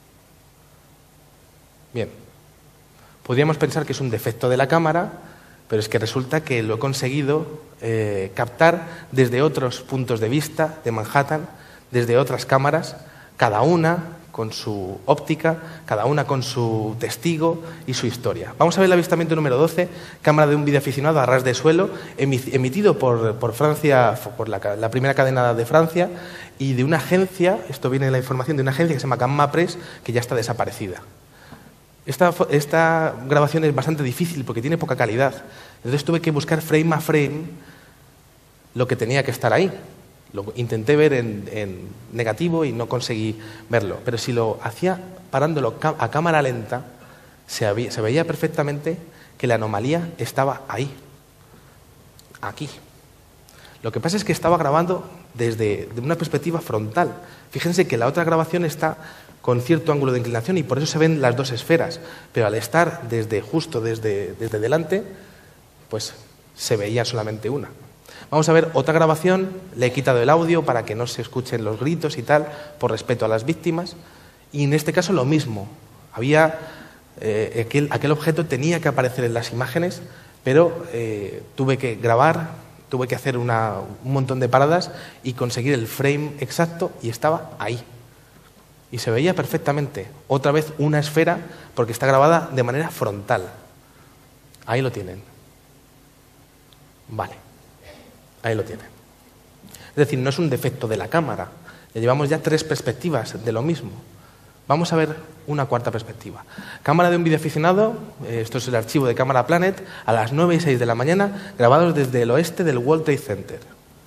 Bien. Podríamos pensar que es un defecto de la cámara, pero es que resulta que lo he conseguido eh, captar desde otros puntos de vista de Manhattan, desde otras cámaras, cada una con su óptica, cada una con su testigo y su historia. Vamos a ver el avistamiento número doce, cámara de un videoaficionado a ras de suelo, emitido por, por Francia, por la, la primera cadena de Francia, y de una agencia, esto viene de la información de una agencia que se llama Gamma Press, que ya está desaparecida. Esta, esta grabación es bastante difícil porque tiene poca calidad, entonces tuve que buscar frame a frame lo que tenía que estar ahí. Lo intenté ver en, en negativo y no conseguí verlo, pero si lo hacía parándolo a cámara lenta, se, había, se veía perfectamente que la anomalía estaba ahí, aquí. Lo que pasa es que estaba grabando desde de una perspectiva frontal. Fíjense que la otra grabación está con cierto ángulo de inclinación y por eso se ven las dos esferas, pero al estar desde, justo desde, desde delante, pues se veía solamente una. Vamos a ver otra grabación, le he quitado el audio para que no se escuchen los gritos y tal, por respeto a las víctimas, y en este caso lo mismo, había, eh, aquel, aquel objeto tenía que aparecer en las imágenes, pero eh, tuve que grabar, tuve que hacer una, un montón de paradas y conseguir el frame exacto y estaba ahí. Y se veía perfectamente. Otra vez una esfera porque está grabada de manera frontal. Ahí lo tienen. Vale. Ahí lo tienen. Es decir, no es un defecto de la cámara. Ya llevamos ya tres perspectivas de lo mismo. Vamos a ver una cuarta perspectiva. Cámara de un videoaficionado, esto es el archivo de Cámara Planet, a las nueve y seis de la mañana, grabados desde el oeste del World Trade Center.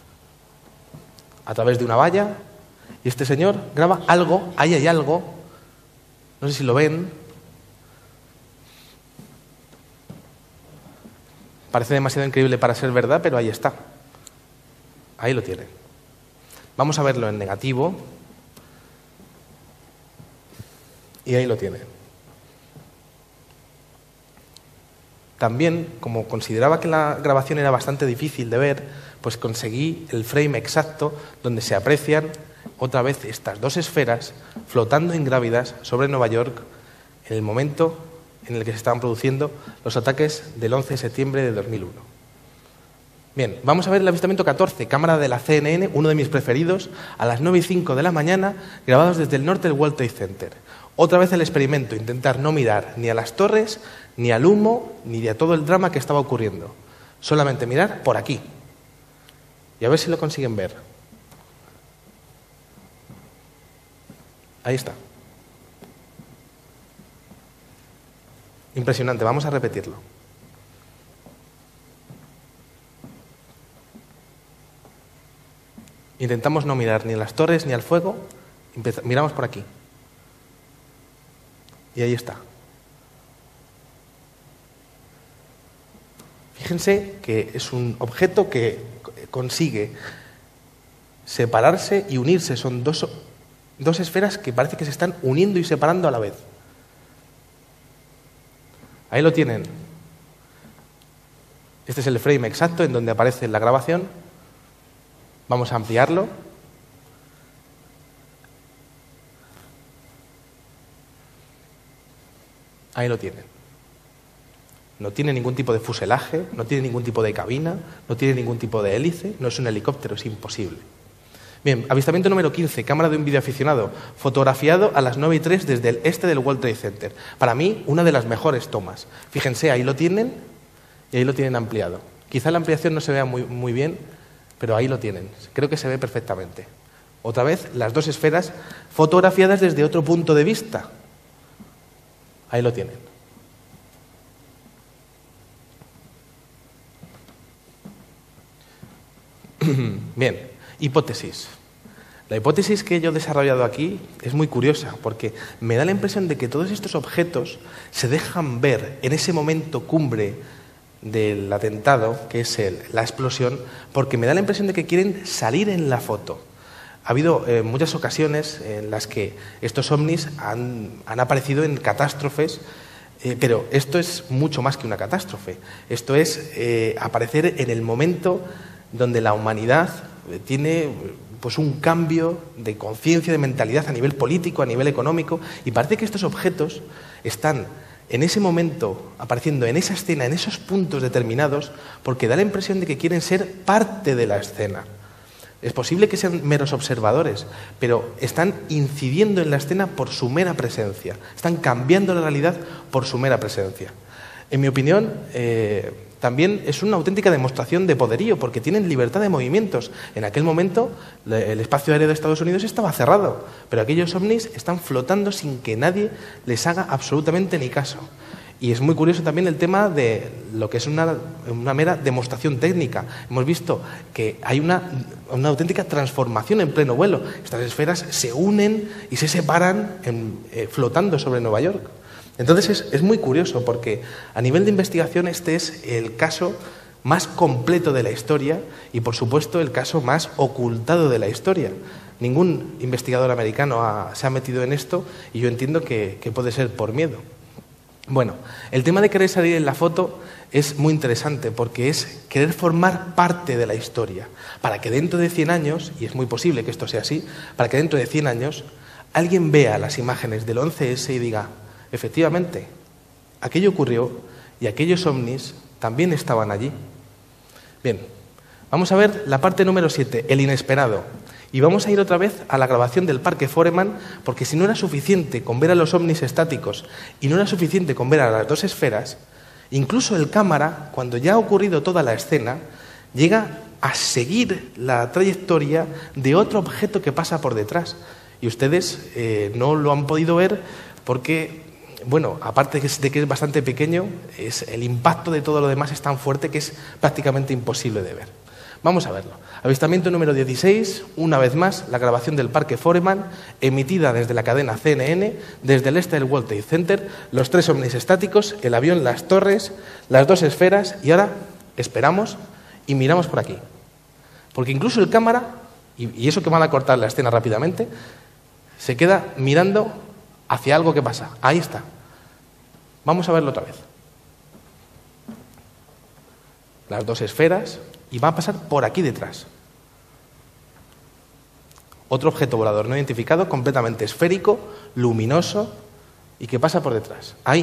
A través de una valla. Y este señor graba algo, ahí hay algo, no sé si lo ven. Parece demasiado increíble para ser verdad, pero ahí está. Ahí lo tienen. Vamos a verlo en negativo. Y ahí lo tienen. También, como consideraba que la grabación era bastante difícil de ver, pues conseguí el frame exacto donde se aprecian otra vez estas dos esferas flotando ingrávidas sobre Nueva York en el momento en el que se estaban produciendo los ataques del once de septiembre de dos mil uno. Bien, vamos a ver el avistamiento catorce, cámara de la C N N, uno de mis preferidos, a las nueve y cinco de la mañana, grabados desde el norte del World Trade Center. Otra vez el experimento, intentar no mirar ni a las torres, ni al humo, ni a todo el drama que estaba ocurriendo. Solamente mirar por aquí. Y a ver si lo consiguen ver. Ahí está. Impresionante, vamos a repetirlo. Intentamos no mirar ni a las torres ni al fuego, miramos por aquí. Y ahí está. Fíjense que es un objeto que consigue separarse y unirse. Son dos, dos esferas que parece que se están uniendo y separando a la vez. Ahí lo tienen. Este es el frame exacto en donde aparece la grabación. Vamos a ampliarlo. Ahí lo tienen. No tiene ningún tipo de fuselaje, no tiene ningún tipo de cabina, no tiene ningún tipo de hélice, no es un helicóptero, es imposible. Bien, avistamiento número quince, cámara de un videoaficionado, fotografiado a las nueve y tres desde el este del World Trade Center. Para mí, una de las mejores tomas. Fíjense, ahí lo tienen y ahí lo tienen ampliado. Quizá la ampliación no se vea muy, muy bien, pero ahí lo tienen. Creo que se ve perfectamente. Otra vez, las dos esferas fotografiadas desde otro punto de vista. Ahí lo tienen. Bien, hipótesis. La hipótesis que yo he desarrollado aquí es muy curiosa porque me da la impresión de que todos estos objetos se dejan ver en ese momento cumbre del atentado, que es el, la explosión, porque me da la impresión de que quieren salir en la foto. Ha habido eh, muchas ocasiones en las que estos ovnis han, han aparecido en catástrofes, eh, pero esto es mucho más que una catástrofe. Esto es eh, aparecer en el momento donde la humanidad tiene pues, un cambio de conciencia, de mentalidad a nivel político, a nivel económico, y parece que estos objetos están en ese momento apareciendo en esa escena, en esos puntos determinados, porque da la impresión de que quieren ser parte de la escena. Es posible que sean meros observadores, pero están incidiendo en la escena por su mera presencia. Están cambiando la realidad por su mera presencia. En mi opinión, eh, también es una auténtica demostración de poderío, porque tienen libertad de movimientos. En aquel momento, el espacio aéreo de Estados Unidos estaba cerrado, pero aquellos ovnis están flotando sin que nadie les haga absolutamente ni caso. Y es muy curioso también el tema de lo que es una, una mera demostración técnica. Hemos visto que hay una, una auténtica transformación en pleno vuelo. Estas esferas se unen y se separan en, eh, flotando sobre Nueva York. Entonces es, es muy curioso porque a nivel de investigación este es el caso más completo de la historia y, por supuesto, el caso más ocultado de la historia. Ningún investigador americano ha, se ha metido en esto y yo entiendo que, que puede ser por miedo. Bueno, el tema de querer salir en la foto es muy interesante porque es querer formar parte de la historia, para que dentro de cien años, y es muy posible que esto sea así, para que dentro de cien años alguien vea las imágenes del once ese y diga, efectivamente, aquello ocurrió y aquellos ovnis también estaban allí. Bien, vamos a ver la parte número siete, el inesperado. Y vamos a ir otra vez a la grabación del Parque Foreman, porque si no era suficiente con ver a los ovnis estáticos y no era suficiente con ver a las dos esferas, incluso el cámara, cuando ya ha ocurrido toda la escena, llega a seguir la trayectoria de otro objeto que pasa por detrás. Y ustedes eh, no lo han podido ver porque, bueno, aparte de que es bastante pequeño, es, el impacto de todo lo demás es tan fuerte que es prácticamente imposible de ver. Vamos a verlo. Avistamiento número dieciséis, una vez más, la grabación del Parque Foreman, emitida desde la cadena C N N, desde el este del World Trade Center, los tres ovnis estáticos, el avión, las torres, las dos esferas, y ahora esperamos y miramos por aquí. Porque incluso el cámara, y, y eso que van a cortar la escena rápidamente, se queda mirando hacia algo que pasa. Ahí está. Vamos a verlo otra vez. Las dos esferas, y va a pasar por aquí detrás. Otro objeto volador no identificado, completamente esférico, luminoso, y que pasa por detrás. Ahí.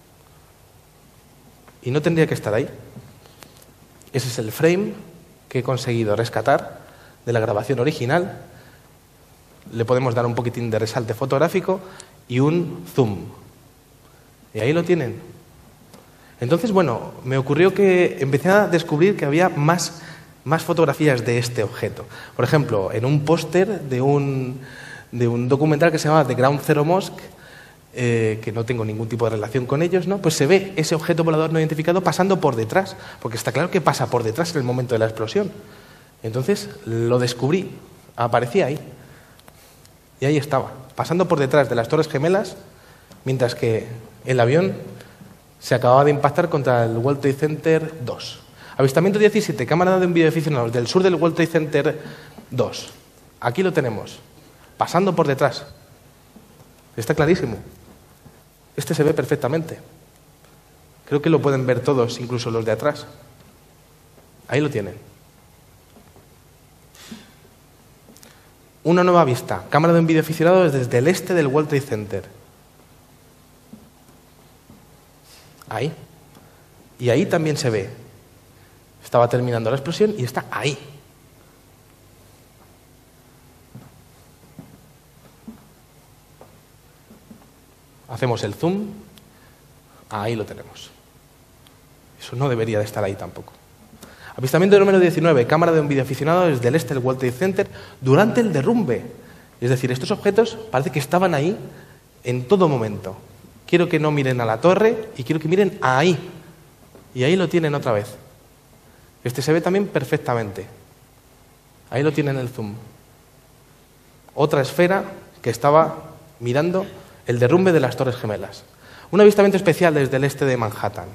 Y no tendría que estar ahí. Ese es el frame que he conseguido rescatar de la grabación original. Le podemos dar un poquitín de resalte fotográfico y un zoom. Y ahí lo tienen. Entonces, bueno, me ocurrió que empecé a descubrir que había más, más fotografías de este objeto. Por ejemplo, en un póster de un, de un documental que se llama The Ground Zero Mosque, eh, que no tengo ningún tipo de relación con ellos, ¿no? Pues se ve ese objeto volador no identificado pasando por detrás, porque está claro que pasa por detrás en el momento de la explosión. Entonces lo descubrí, aparecía ahí. Y ahí estaba, pasando por detrás de las Torres Gemelas, mientras que el avión se acababa de impactar contra el World Trade Center dos. Avistamiento diecisiete, cámara de un vídeo aficionados del sur del World Trade Center dos. Aquí lo tenemos, pasando por detrás. Está clarísimo. Este se ve perfectamente. Creo que lo pueden ver todos, incluso los de atrás. Ahí lo tienen. Una nueva vista, cámara de un vídeo aficionado desde el este del World Trade Center. Ahí. Y ahí también se ve. Estaba terminando la explosión y está ahí. Hacemos el zoom. Ahí lo tenemos. Eso no debería de estar ahí tampoco. Avistamiento número diecinueve. Cámara de un videoaficionado desde el este del World Trade Center durante el derrumbe. Es decir, estos objetos parece que estaban ahí en todo momento. Quiero que no miren a la torre y quiero que miren ahí. Y ahí lo tienen otra vez. Este se ve también perfectamente. Ahí lo tienen en el zoom. Otra esfera que estaba mirando el derrumbe de las Torres Gemelas. Un avistamiento especial desde el este de Manhattan.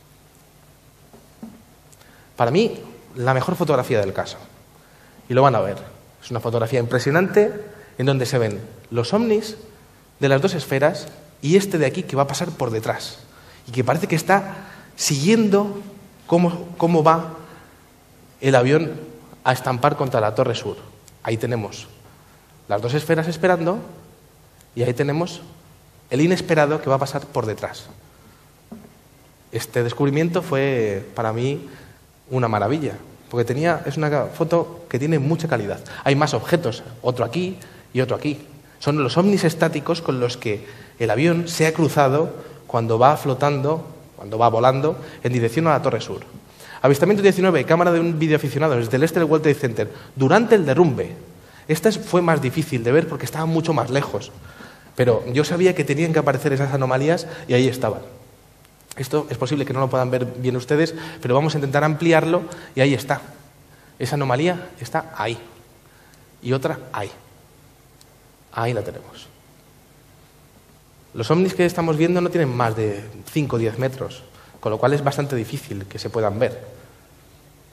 Para mí, la mejor fotografía del caso. Y lo van a ver. Es una fotografía impresionante en donde se ven los ovnis de las dos esferas y este de aquí que va a pasar por detrás y que parece que está siguiendo cómo, cómo va el avión a estampar contra la Torre Sur. Ahí tenemos las dos esferas esperando y ahí tenemos el inesperado que va a pasar por detrás. Este descubrimiento fue para mí una maravilla, porque tenía, es una foto que tiene mucha calidad. Hay más objetos, otro aquí y otro aquí. Son los ovnis estáticos con los que el avión se ha cruzado cuando va flotando, cuando va volando en dirección a la Torre Sur. Avistamiento diecinueve, cámara de un videoaficionado desde el este del World Trade Center durante el derrumbe. Esta fue más difícil de ver porque estaba mucho más lejos, pero yo sabía que tenían que aparecer esas anomalías y ahí estaban. Esto es posible que no lo puedan ver bien ustedes, pero vamos a intentar ampliarlo y ahí está. Esa anomalía está ahí y otra ahí. Ahí la tenemos. Los ovnis que estamos viendo no tienen más de cinco o diez metros, con lo cual es bastante difícil que se puedan ver.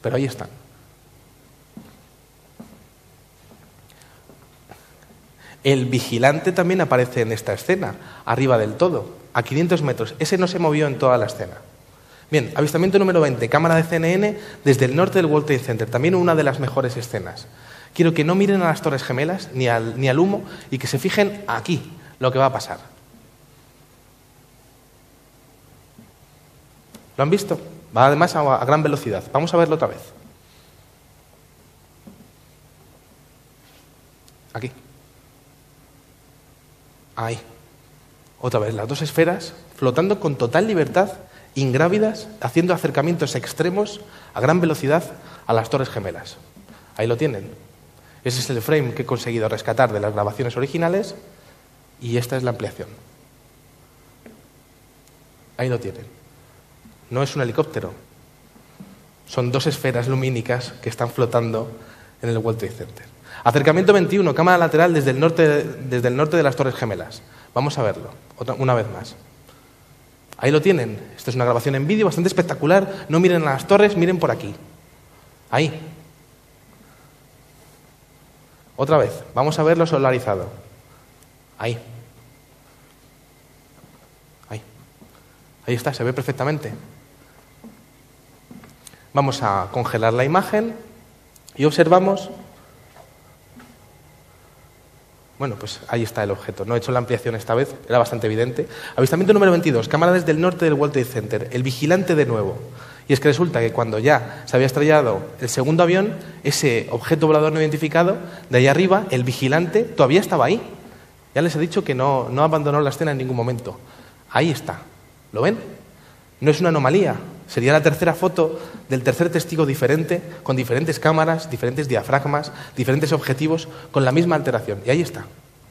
pero ahí están. El vigilante también aparece en esta escena, arriba del todo, a quinientos metros. Ese no se movió en toda la escena. Bien, avistamiento número veinte, cámara de C N N desde el norte del World Trade Center, también una de las mejores escenas. Quiero que no miren a las Torres Gemelas ni al, ni al humo y que se fijen aquí lo que va a pasar. ¿Lo han visto? Va además a, a gran velocidad. Vamos a verlo otra vez. Aquí. Ahí. Otra vez, las dos esferas flotando con total libertad, ingrávidas, haciendo acercamientos extremos a gran velocidad a las Torres Gemelas. Ahí lo tienen. Ese es el frame que he conseguido rescatar de las grabaciones originales y esta es la ampliación. Ahí lo tienen. No es un helicóptero. Son dos esferas lumínicas que están flotando en el World Trade Center. Acercamiento veintiuno, cámara lateral desde el norte, desde el norte de las Torres Gemelas. Vamos a verlo, otra, una vez más. Ahí lo tienen. Esta es una grabación en vídeo bastante espectacular. No miren a las torres, miren por aquí. Ahí. Otra vez, vamos a verlo solarizado. Ahí. Ahí. Ahí está, se ve perfectamente. Vamos a congelar la imagen y observamos. Bueno, pues ahí está el objeto. No he hecho la ampliación esta vez, era bastante evidente. Avistamiento número veintidós, cámara desde el norte del World Trade Center. El vigilante de nuevo. Y es que resulta que cuando ya se había estrellado el segundo avión, ese objeto volador no identificado, de ahí arriba, el vigilante todavía estaba ahí. Ya les he dicho que no, no abandonó la escena en ningún momento. Ahí está. ¿Lo ven? No es una anomalía. Sería la tercera foto del tercer testigo diferente, con diferentes cámaras, diferentes diafragmas, diferentes objetivos, con la misma alteración. Y ahí está.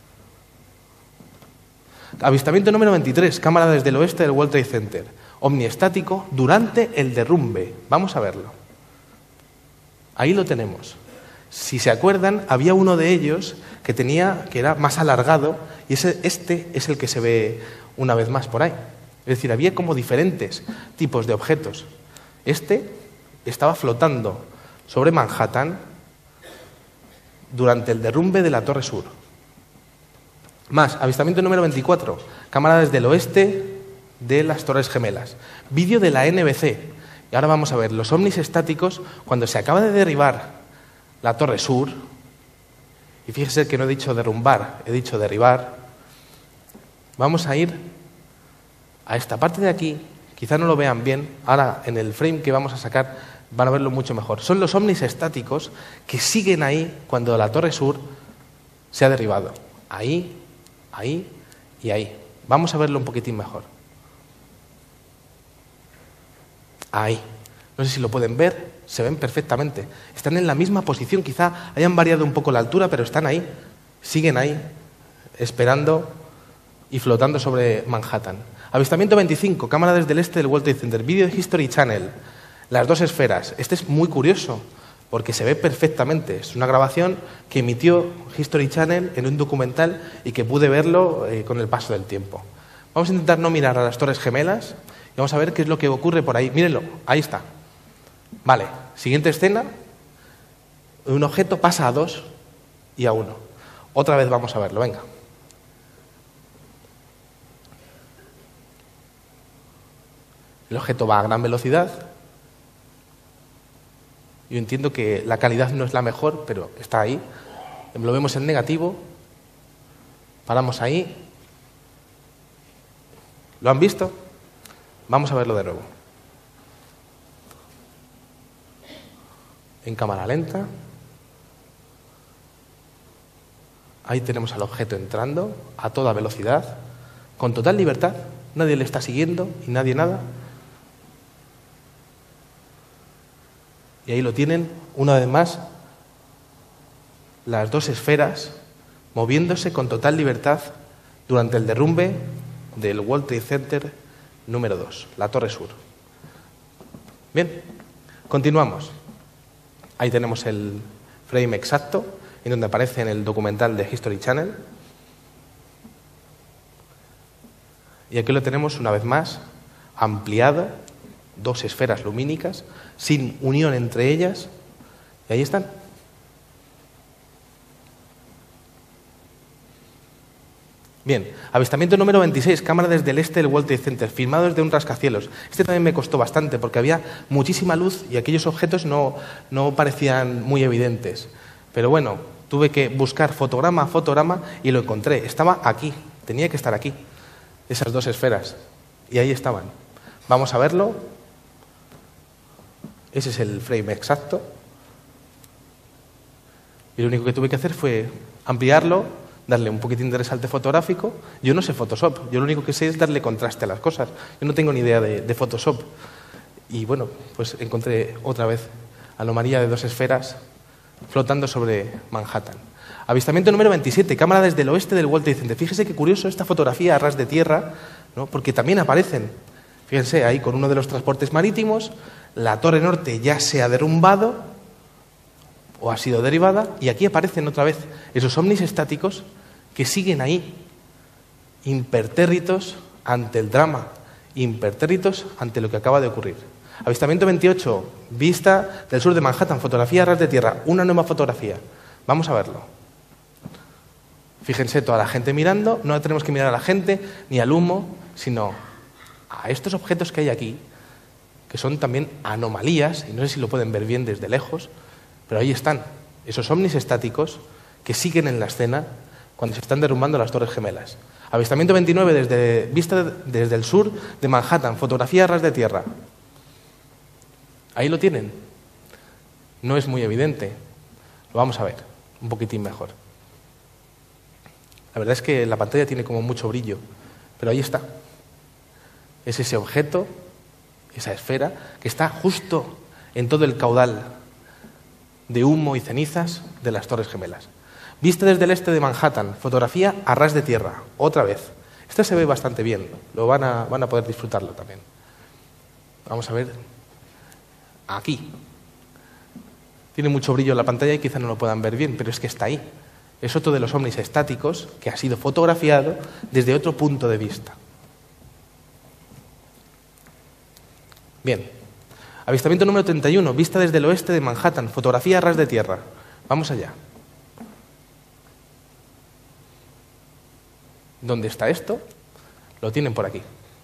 Avistamiento número veintitrés, cámara desde el oeste del World Trade Center. Omniestático durante el derrumbe. Vamos a verlo. Ahí lo tenemos. Si se acuerdan, había uno de ellos que tenía, que era más alargado, y ese, este es el que se ve una vez más por ahí. Es decir, había como diferentes tipos de objetos. Este estaba flotando sobre Manhattan durante el derrumbe de la Torre Sur. Más, avistamiento número veinticuatro, cámara desde el oeste de las Torres Gemelas. Vídeo de la N B C. Y ahora vamos a ver los ovnis estáticos cuando se acaba de derribar la Torre Sur. Y fíjese que no he dicho derrumbar, he dicho derribar. Vamos a ir a esta parte de aquí, quizá no lo vean bien, ahora en el frame que vamos a sacar van a verlo mucho mejor. Son los ovnis estáticos que siguen ahí cuando la Torre Sur se ha derribado. Ahí, ahí y ahí. Vamos a verlo un poquitín mejor. Ahí. No sé si lo pueden ver, se ven perfectamente. Están en la misma posición, quizá hayan variado un poco la altura, pero están ahí, siguen ahí, esperando y flotando sobre Manhattan. Avistamiento veinticinco, cámara desde el este del World Trade Center, vídeo de History Channel, las dos esferas. Este es muy curioso, porque se ve perfectamente. Es una grabación que emitió History Channel en un documental y que pude verlo eh, con el paso del tiempo. Vamos a intentar no mirar a las Torres Gemelas y vamos a ver qué es lo que ocurre por ahí. Mírenlo, ahí está. Vale, siguiente escena. Un objeto pasa a dos y a uno. Otra vez vamos a verlo, venga. El objeto va a gran velocidad. Yo entiendo que la calidad no es la mejor, pero está ahí. Lo vemos en negativo. Paramos ahí. ¿Lo han visto? Vamos a verlo de nuevo. En cámara lenta. Ahí tenemos al objeto entrando a toda velocidad, con total libertad. Nadie le está siguiendo y nadie nada. Y ahí lo tienen, una vez más, las dos esferas moviéndose con total libertad durante el derrumbe del World Trade Center número dos, la Torre Sur. Bien, continuamos. Ahí tenemos el frame exacto, en donde aparece en el documental de History Channel. Y aquí lo tenemos una vez más, ampliado dos esferas lumínicas, sin unión entre ellas, y ahí están. Bien, avistamiento número veintiséis, cámara desde el este del World Trade Center, filmado desde un rascacielos. Este también me costó bastante porque había muchísima luz y aquellos objetos no, no parecían muy evidentes. Pero bueno, tuve que buscar fotograma a fotograma y lo encontré. Estaba aquí, tenía que estar aquí, esas dos esferas. Y ahí estaban. Vamos a verlo. Ese es el frame exacto. Y lo único que tuve que hacer fue ampliarlo, darle un poquitín de resalte fotográfico. Yo no sé Photoshop, yo lo único que sé es darle contraste a las cosas. Yo no tengo ni idea de, de Photoshop. Y bueno, pues encontré otra vez anomalía de dos esferas flotando sobre Manhattan. Avistamiento número veintisiete, cámara desde el oeste del World Trade Center. Fíjese qué curioso esta fotografía a ras de tierra, ¿no? Porque también aparecen. Fíjense, ahí con uno de los transportes marítimos, la torre norte ya se ha derrumbado o ha sido derribada, y aquí aparecen otra vez esos ovnis estáticos que siguen ahí, impertérritos ante el drama, impertérritos ante lo que acaba de ocurrir. Avistamiento veintiocho, vista del sur de Manhattan, fotografía a ras de tierra, una nueva fotografía. Vamos a verlo. Fíjense, toda la gente mirando, no tenemos que mirar a la gente ni al humo, sino a estos objetos que hay aquí, que son también anomalías, y no sé si lo pueden ver bien desde lejos, pero ahí están, esos ovnis estáticos que siguen en la escena cuando se están derrumbando las Torres Gemelas. Avistamiento veintinueve, desde, vista desde el sur de Manhattan, fotografía a ras de tierra. Ahí lo tienen. No es muy evidente. Lo vamos a ver un poquitín mejor. La verdad es que la pantalla tiene como mucho brillo, pero ahí está. Es ese objeto, esa esfera, que está justo en todo el caudal de humo y cenizas de las Torres Gemelas. Vista desde el este de Manhattan, fotografía a ras de tierra, otra vez. Esta se ve bastante bien, lo van a, van a poder disfrutarlo también. Vamos a ver aquí. Tiene mucho brillo en la pantalla y quizá no lo puedan ver bien, pero es que está ahí. Es otro de los ovnis estáticos que ha sido fotografiado desde otro punto de vista. Bien. Avistamiento número treinta y uno, vista desde el oeste de Manhattan, fotografía a ras de tierra. Vamos allá. ¿Dónde está esto? Lo tienen por aquí.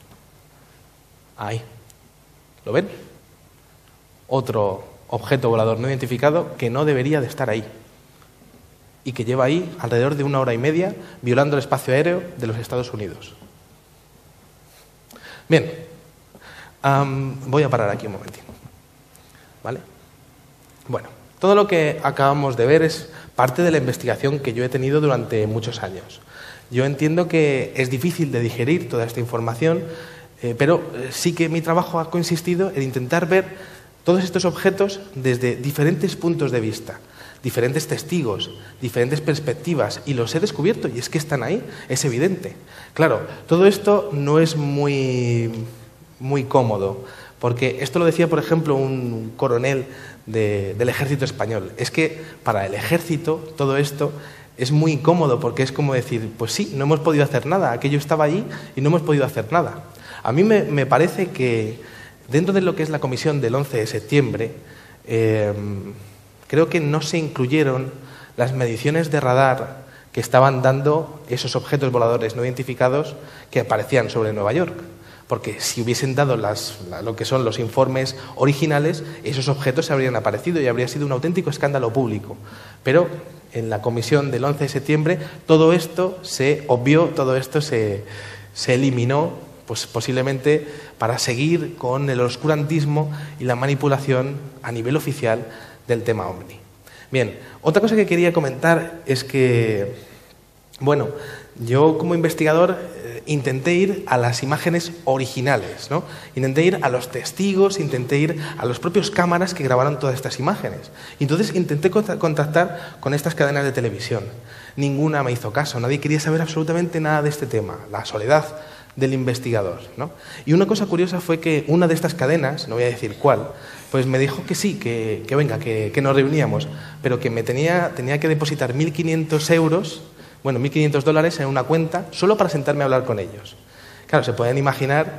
Ahí. ¿Lo ven? Otro objeto volador no identificado que no debería de estar ahí y que lleva ahí alrededor de una hora y media violando el espacio aéreo de los Estados Unidos. Bien, um, voy a parar aquí un momentito. ¿Vale? Bueno, todo lo que acabamos de ver es parte de la investigación que yo he tenido durante muchos años. Yo entiendo que es difícil de digerir toda esta información, eh, pero sí que mi trabajo ha consistido en intentar ver todos estos objetos desde diferentes puntos de vista, diferentes testigos, diferentes perspectivas, y los he descubierto, y es que están ahí, es evidente. Claro, todo esto no es muy, muy cómodo, porque esto lo decía, por ejemplo, un coronel de, del ejército español. Es que para el ejército todo esto es muy incómodo, porque es como decir, pues sí, no hemos podido hacer nada, aquello estaba allí y no hemos podido hacer nada. A mí me, me parece que dentro de lo que es la comisión del once de septiembre, eh, creo que no se incluyeron las mediciones de radar que estaban dando esos objetos voladores no identificados que aparecían sobre Nueva York. Porque si hubiesen dado las, lo que son los informes originales, esos objetos se habrían aparecido y habría sido un auténtico escándalo público. Pero en la comisión del once de septiembre todo esto se obvió, todo esto se, se eliminó, pues posiblemente para seguir con el oscurantismo y la manipulación a nivel oficial del tema OVNI. Bien, otra cosa que quería comentar es que, bueno, yo como investigador eh, intenté ir a las imágenes originales, ¿no? Intenté ir a los testigos, intenté ir a los propios cámaras que grabaron todas estas imágenes. Entonces intenté contactar con estas cadenas de televisión. Ninguna me hizo caso, nadie quería saber absolutamente nada de este tema, la soledad del investigador, ¿no? Y una cosa curiosa fue que una de estas cadenas, no voy a decir cuál, pues me dijo que sí, que, que venga, que, que nos reuníamos, pero que me tenía, tenía que depositar mil quinientos euros, bueno, mil quinientos dólares en una cuenta, solo para sentarme a hablar con ellos. Claro, se pueden imaginar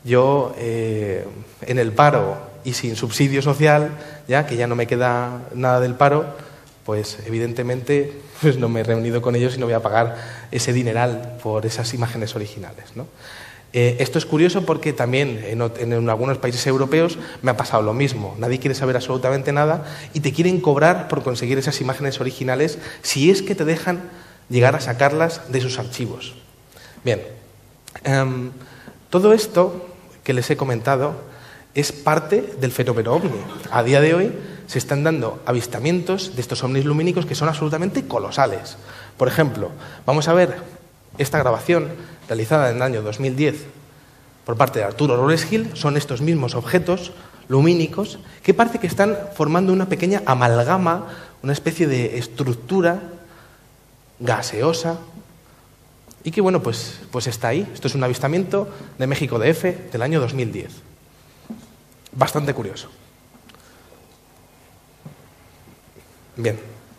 yo eh, en el paro y sin subsidio social, ya que ya no me queda nada del paro, pues evidentemente pues no me he reunido con ellos y no voy a pagar ese dineral por esas imágenes originales, ¿no? Eh, esto es curioso porque también en, en algunos países europeos me ha pasado lo mismo. Nadie quiere saber absolutamente nada y te quieren cobrar por conseguir esas imágenes originales si es que te dejan llegar a sacarlas de sus archivos. Bien, um, todo esto que les he comentado es parte del fenómeno ovni. A día de hoy se están dando avistamientos de estos ovnis lumínicos que son absolutamente colosales. Por ejemplo, vamos a ver esta grabación realizada en el año dos mil diez por parte de Arturo Roresgil. Son estos mismos objetos lumínicos que parece que están formando una pequeña amalgama, una especie de estructura gaseosa y que, bueno, pues, pues está ahí. Esto es un avistamiento de México D F del año dos mil diez. Bastante curioso. Bien.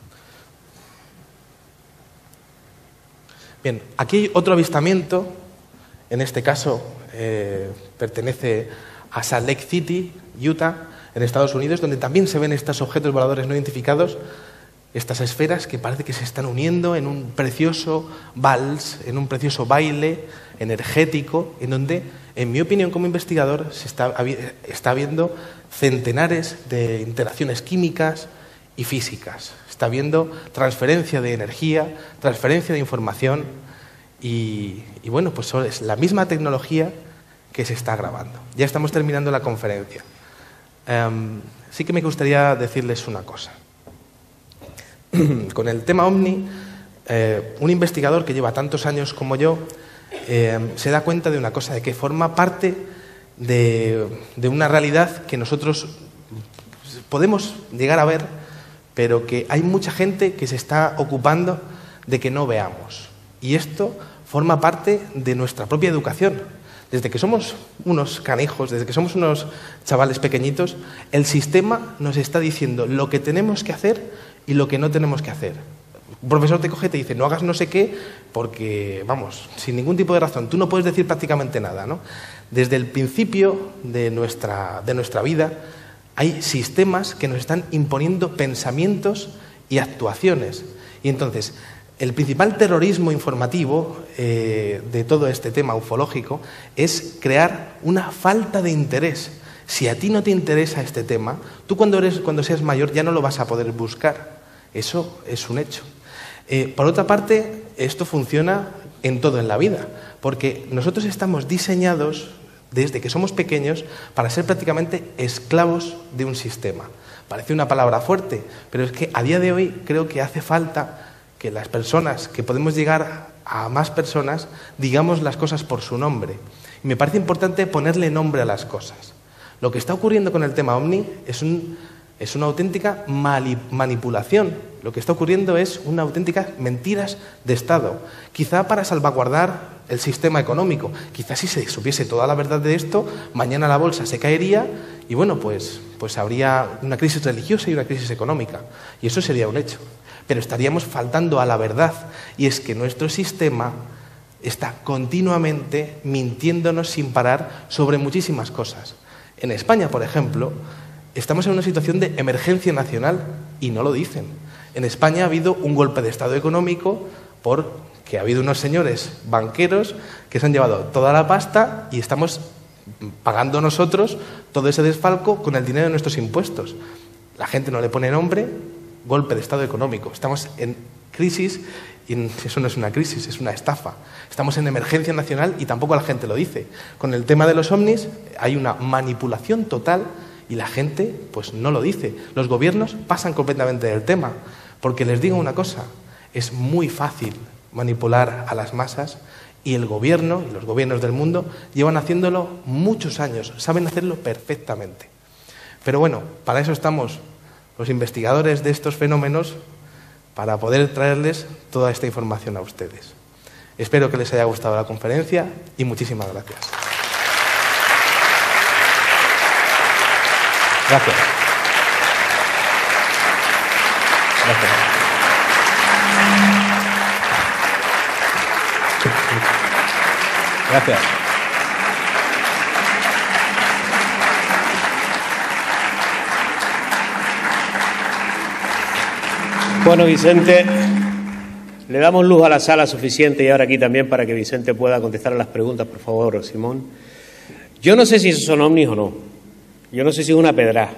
Bien, aquí hay otro avistamiento, en este caso eh, pertenece a Salt Lake City, Utah, en Estados Unidos, donde también se ven estos objetos voladores no identificados, estas esferas que parece que se están uniendo en un precioso vals, en un precioso baile energético, en donde, en mi opinión como investigador, se está, está habiendo centenares de interacciones químicas y físicas. Está habiendo transferencia de energía, transferencia de información y, y bueno, pues es la misma tecnología que se está grabando. Ya estamos terminando la conferencia. Um, sí que me gustaría decirles una cosa. Con el tema OVNI, eh, un investigador que lleva tantos años como yo eh, se da cuenta de una cosa, de que forma parte de, de una realidad que nosotros podemos llegar a ver, pero que hay mucha gente que se está ocupando de que no veamos. Y esto forma parte de nuestra propia educación. Desde que somos unos canijos, desde que somos unos chavales pequeñitos, el sistema nos está diciendo lo que tenemos que hacer y lo que no tenemos que hacer. Un profesor te coge y te dice, no hagas no sé qué, porque, vamos, sin ningún tipo de razón. Tú no puedes decir prácticamente nada, ¿no? Desde el principio de nuestra, de nuestra vida, hay sistemas que nos están imponiendo pensamientos y actuaciones. Y entonces, el principal terrorismo informativo eh, de todo este tema ufológico es crear una falta de interés. Si a ti no te interesa este tema, tú cuando, eres, cuando seas mayor ya no lo vas a poder buscar. Eso es un hecho. Eh, por otra parte, esto funciona en todo en la vida, porque nosotros estamos diseñados desde que somos pequeños para ser prácticamente esclavos de un sistema. Parece una palabra fuerte, pero es que a día de hoy creo que hace falta que las personas, que podemos llegar a más personas, digamos las cosas por su nombre. Y me parece importante ponerle nombre a las cosas. Lo que está ocurriendo con el tema OVNI es, un, es una auténtica manipulación. Lo que está ocurriendo es una auténtica mentiras de Estado. Quizá para salvaguardar el sistema económico. Quizá si se supiese toda la verdad de esto, mañana la bolsa se caería y bueno, pues, pues habría una crisis religiosa y una crisis económica. Y eso sería un hecho. Pero estaríamos faltando a la verdad. Y es que nuestro sistema está continuamente mintiéndonos sin parar sobre muchísimas cosas. En España, por ejemplo, estamos en una situación de emergencia nacional y no lo dicen. En España ha habido un golpe de Estado económico porque ha habido unos señores banqueros que se han llevado toda la pasta y estamos pagando nosotros todo ese desfalco con el dinero de nuestros impuestos. La gente no le pone nombre, golpe de Estado económico. Estamos en crisis y eso no es una crisis, es una estafa. Estamos en emergencia nacional y tampoco la gente lo dice. Con el tema de los ovnis hay una manipulación total y la gente pues no lo dice. Los gobiernos pasan completamente del tema. Porque les digo una cosa, es muy fácil manipular a las masas y el gobierno y los gobiernos del mundo llevan haciéndolo muchos años, saben hacerlo perfectamente. Pero bueno, para eso estamos los investigadores de estos fenómenos, para poder traerles toda esta información a ustedes. Espero que les haya gustado la conferencia y muchísimas gracias. Gracias. Gracias. Gracias.
Bueno, Vicente, le damos luz a la sala suficiente y ahora aquí también para que Vicente pueda contestar a las preguntas, por favor, Simón. Yo no sé si esos son ovnis o no. Yo no sé si es una pedra.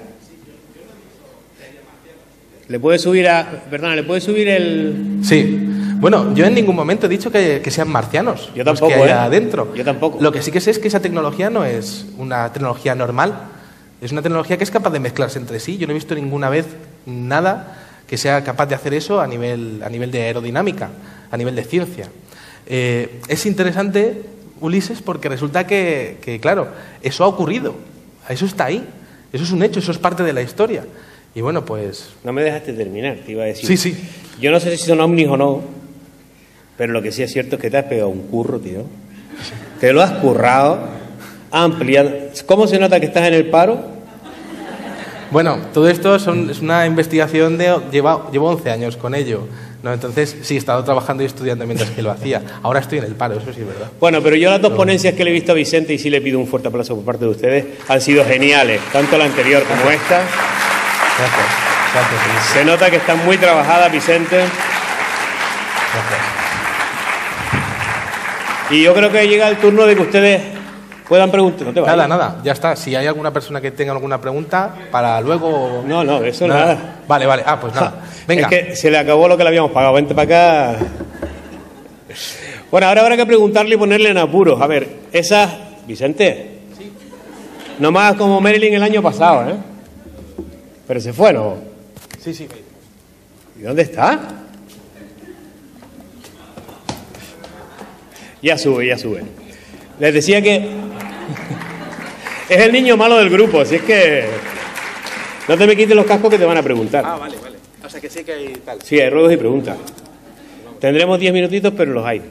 ¿Le puede subir a... Perdona, ¿le puede subir el...?
Sí. Bueno, yo en ningún momento he dicho que, que sean marcianos.
Yo tampoco,
los que haya
¿eh?
adentro.
Yo tampoco.
Lo que sí que sé es que esa tecnología no es una tecnología normal. Es una tecnología que es capaz de mezclarse entre sí. Yo no he visto ninguna vez nada que sea capaz de hacer eso a nivel, a nivel de aerodinámica, a nivel de ciencia. Eh, es interesante, Ulises, porque resulta que, que, claro, eso ha ocurrido. Eso está ahí. Eso es un hecho, eso es parte de la historia. Y bueno, pues...
No me dejaste terminar, te iba a decir.
Sí, sí.
Yo no sé si son ovnis o no, pero lo que sí es cierto es que te has pegado un curro, tío. Te lo has currado, ampliando. ¿Cómo se nota que estás en el paro?
Bueno, todo esto son, es una investigación de... Lleva, llevo once años con ello, ¿no? Entonces, sí, he estado trabajando y estudiando mientras que lo hacía. Ahora estoy en el paro, eso sí es verdad.
Bueno, pero yo las dos ponencias que le he visto a Vicente, y sí le pido un fuerte aplauso por parte de ustedes, han sido geniales, tanto la anterior como esta.
Gracias. Gracias, Felipe.
Se nota que están muy trabajadas, Vicente.
Gracias.
Y yo creo que llega el turno de que ustedes puedan preguntar. No te vayas.
Nada, nada, ya está. Si hay alguna persona que tenga alguna pregunta, para luego...
No, no, eso nada. nada.
Vale, vale. Ah, pues nada. Venga.
Es que se le acabó lo que le habíamos pagado. Vente para acá. Bueno, ahora habrá que preguntarle y ponerle en apuros. A ver, esas... Vicente. Sí. Nomás como Marilyn el año pasado, ¿eh? Pero se fue, ¿no?
Sí, sí.
¿Y dónde está? Ya sube, ya sube. Les decía que es el niño malo del grupo, así es que no te me quites los cascos que te van a preguntar.
Ah, vale, vale. O sea que sí que hay tal.
Sí, hay ruegos y preguntas. Tendremos diez minutitos, pero los hay.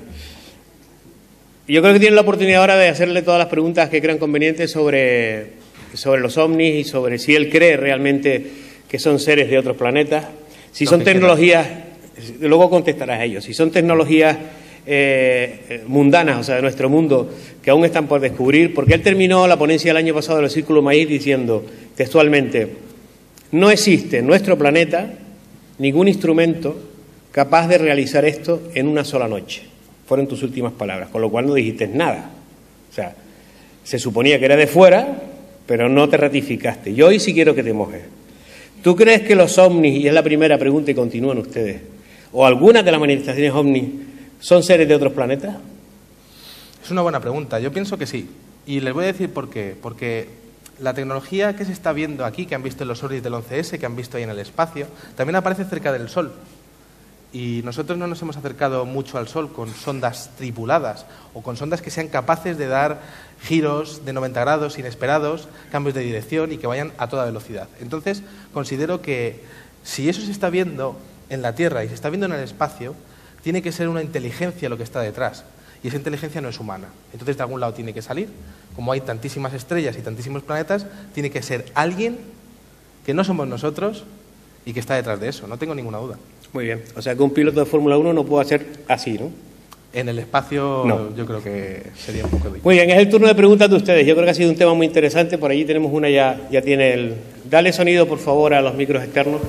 Y yo creo que tienen la oportunidad ahora de hacerle todas las preguntas que crean convenientes sobre, sobre los ovnis y sobre si él cree realmente que son seres de otros planetas. Si son tecnologías, luego contestarás a ellos, si son tecnologías eh, mundanas, o sea, de nuestro mundo, que aún están por descubrir, porque él terminó la ponencia del año pasado de los Círculos Maíz diciendo textualmente: no existe en nuestro planeta ningún instrumento capaz de realizar esto en una sola noche. Fueron tus últimas palabras, con lo cual no dijiste nada. O sea, se suponía que era de fuera, pero no te ratificaste. Yo hoy sí quiero que te mojes. ¿Tú crees que los ovnis, y es la primera pregunta y continúan ustedes, o algunas de las manifestaciones ovnis, son seres de otros planetas?
Es una buena pregunta. Yo pienso que sí. Y les voy a decir por qué. Porque la tecnología que se está viendo aquí, que han visto en los ovnis del once ese, que han visto ahí en el espacio, también aparece cerca del Sol. Y nosotros no nos hemos acercado mucho al Sol con sondas tripuladas o con sondas que sean capaces de dar giros de noventa grados inesperados, cambios de dirección y que vayan a toda velocidad. Entonces, considero que si eso se está viendo en la Tierra y se está viendo en el espacio, tiene que ser una inteligencia lo que está detrás. Y esa inteligencia no es humana. Entonces, de algún lado tiene que salir. Como hay tantísimas estrellas y tantísimos planetas, tiene que ser alguien que no somos nosotros y que está detrás de eso. No tengo ninguna duda.
Muy bien. O sea que un piloto de Fórmula uno no puede hacer así, ¿no?
En el espacio no. Yo creo que sería un poco difícil.
Muy bien, es el turno de preguntas de ustedes. Yo creo que ha sido un tema muy interesante. Por allí tenemos una, ya, ya tiene el... Dale sonido, por favor, a los micros externos.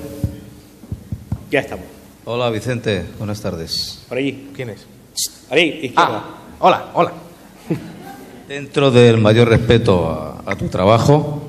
Ya estamos.
Hola, Vicente. Buenas tardes.
Por allí.
¿Quién es?
Ahí, izquierda.
Ah, hola, hola.
Dentro del mayor respeto a, a tu trabajo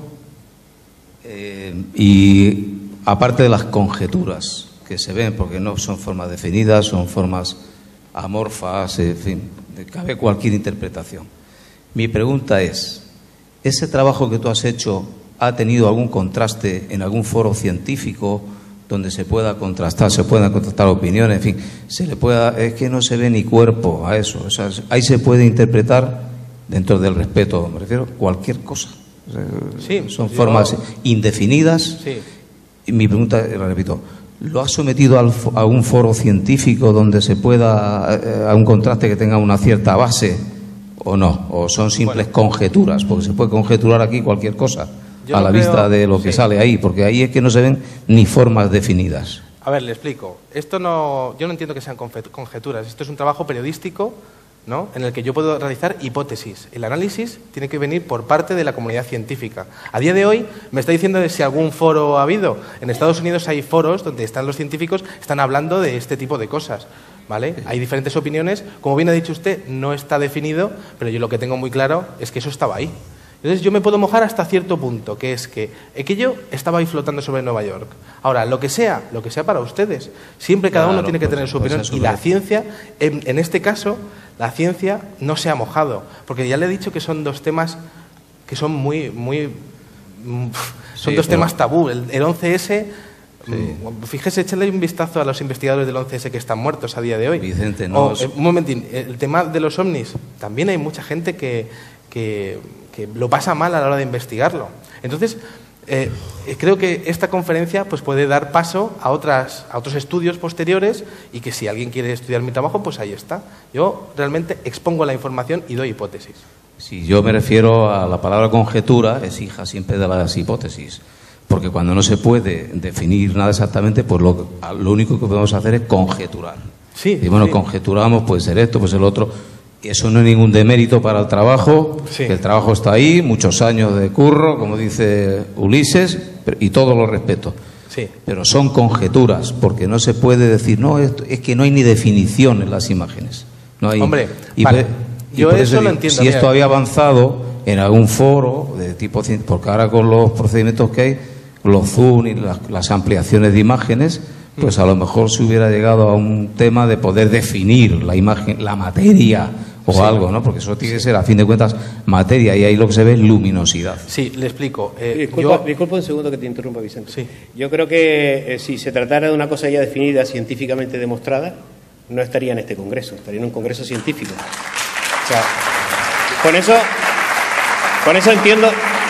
eh, y aparte de las conjeturas que se ven, porque no son formas definidas, son formas amorfas, en fin, cabe cualquier interpretación. Mi pregunta es, ¿ese trabajo que tú has hecho ha tenido algún contraste en algún foro científico donde se pueda contrastar, se puedan contrastar opiniones, en fin, se le pueda, es que no se ve ni cuerpo a eso, o sea, ahí se puede interpretar, dentro del respeto, me refiero, cualquier cosa. O sea,
sí,
son
yo...
formas indefinidas.
Sí.
Y mi pregunta, la repito, ¿lo has sometido al, a un foro científico donde se pueda, eh, a un contraste que tenga una cierta base o no? ¿O son simples bueno. conjeturas? Porque se puede conjeturar aquí cualquier cosa yo a la creo, vista de lo que sí. sale ahí, porque ahí es que no se ven ni formas definidas.
A ver, le explico. Esto no, yo no entiendo que sean conjeturas. Esto es un trabajo periodístico ¿no?, en el que yo puedo realizar hipótesis. El análisis tiene que venir por parte de la comunidad científica. A día de hoy me está diciendo de si algún foro ha habido. En Estados Unidos hay foros donde están los científicos, están hablando de este tipo de cosas, ¿vale? Hay diferentes opiniones. Como bien ha dicho usted, no está definido, pero yo lo que tengo muy claro es que eso estaba ahí. Entonces yo me puedo mojar hasta cierto punto, que es que aquello estaba ahí flotando sobre Nueva York. Ahora, lo que sea, lo que sea para ustedes, siempre cada
claro,
uno tiene que
pues,
tener su
pues
opinión. Y la ciencia, en, en este caso, la ciencia no se ha mojado, porque ya le he dicho que son dos temas que son muy, muy, son
sí,
dos
pero...
temas tabú. El, el once ese,
sí.
Fíjese, échale un vistazo a los investigadores del once ese que están muertos a día de hoy.
Vicente, no.
O, eh, un momentín, el tema de los ovnis, también hay mucha gente que, que, que lo pasa mal a la hora de investigarlo. Entonces, eh, creo que esta conferencia pues, puede dar paso a, otras, a otros estudios posteriores y que si alguien quiere estudiar mi trabajo, pues ahí está. Yo realmente expongo la información y doy hipótesis.
Si yo me refiero a la palabra conjetura, es hija siempre de las hipótesis. Porque cuando no se puede definir nada exactamente, pues lo, lo único que podemos hacer es conjeturar.
Sí,
y bueno,
sí.
conjeturamos, puede ser esto, puede ser lo otro. Y eso no es ningún demérito para el trabajo,
Sí.
que el trabajo está ahí, muchos años de curro, como dice Ulises, y todo lo respeto.
Sí.
Pero son conjeturas, porque no se puede decir, no, esto, es que no hay ni definición en las imágenes. No hay,
Hombre,
y
vale.
por, y
Yo
por
eso lo
digo,
entiendo,
si
mira.
esto había avanzado en algún foro de tipo cien- porque ahora con los procedimientos que hay, los zoom y las, las ampliaciones de imágenes, pues a lo mejor se hubiera llegado a un tema de poder definir la imagen, la materia o
Sí.
algo, ¿no? Porque eso tiene que ser, a fin de cuentas, materia, y ahí lo que se ve es luminosidad.
Sí, le explico. Eh,
Disculpa,
yo-
disculpa un segundo que te interrumpa, Vicente.
Sí.
Yo creo que eh, si se tratara de una cosa ya definida, científicamente demostrada, no estaría en este congreso, estaría en un congreso científico. O sea, con eso, con eso entiendo,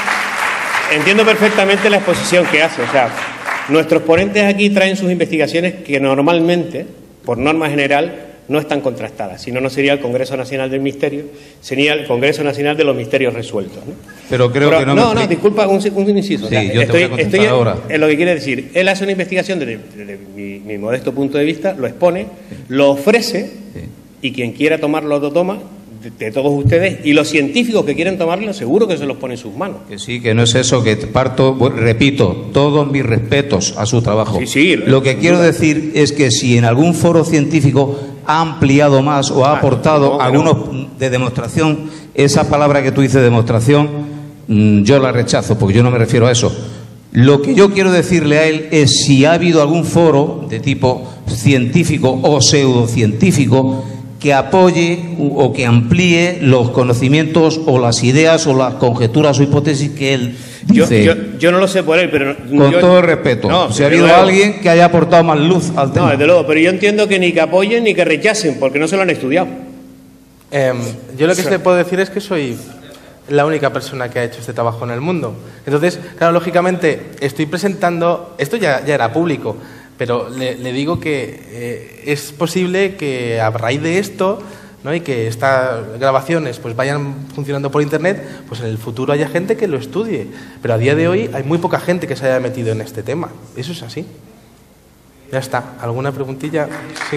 entiendo perfectamente la exposición que hace. O sea, nuestros ponentes aquí traen sus investigaciones que normalmente, por norma general, no están contrastadas. Si no, no sería el Congreso Nacional del Misterio, sería el Congreso Nacional de los Misterios Resueltos, ¿no?
Pero creo
Pero,
que no
no,
me
no,
expli-
disculpa, un, un inciso.
Sí,
O sea,
yo te
estoy,
voy a contestar
estoy
ahora.
en lo que quiere decir. Él hace una investigación desde, desde mi, mi modesto punto de vista, lo expone, lo ofrece,
Sí.
y quien quiera tomarlo lo toma, de, de todos ustedes, y los científicos que quieren tomarlo, seguro que se los pone en sus manos.
Que sí, que no es eso, que parto, bueno, repito, todos mis respetos a su trabajo.
Sí, sí,
lo que
sin
quiero
duda.
decir es que si en algún foro científico ha ampliado más o ha
Ah,
aportado
no, que
algunos de demostración, esa palabra que tú dices, demostración, mm, yo la rechazo, porque yo no me refiero a eso. Lo que yo quiero decirle a él es si ha habido algún foro de tipo científico o pseudocientífico que apoye o que amplíe los conocimientos o las ideas o las conjeturas o hipótesis que él
Yo,
dice.
yo, yo no lo sé por él, pero...
Con
yo-
todo el respeto,
No,
si ha
desde
habido
luego.
alguien que haya aportado más luz al
No,
tema.
desde luego, pero yo entiendo que ni que apoyen ni que rechacen, porque no se lo han estudiado.
Em, yo lo que sí le puedo decir es que soy la única persona que ha hecho este trabajo en el mundo. Entonces, claro, lógicamente, estoy presentando... Esto ya, ya era público, pero le, le digo que eh, es posible que a raíz de esto, ¿no?, y que estas grabaciones pues vayan funcionando por Internet, pues en el futuro haya gente que lo estudie. Pero a día de hoy hay muy poca gente que se haya metido en este tema. Eso es así. Ya está. ¿Alguna preguntilla? Sí.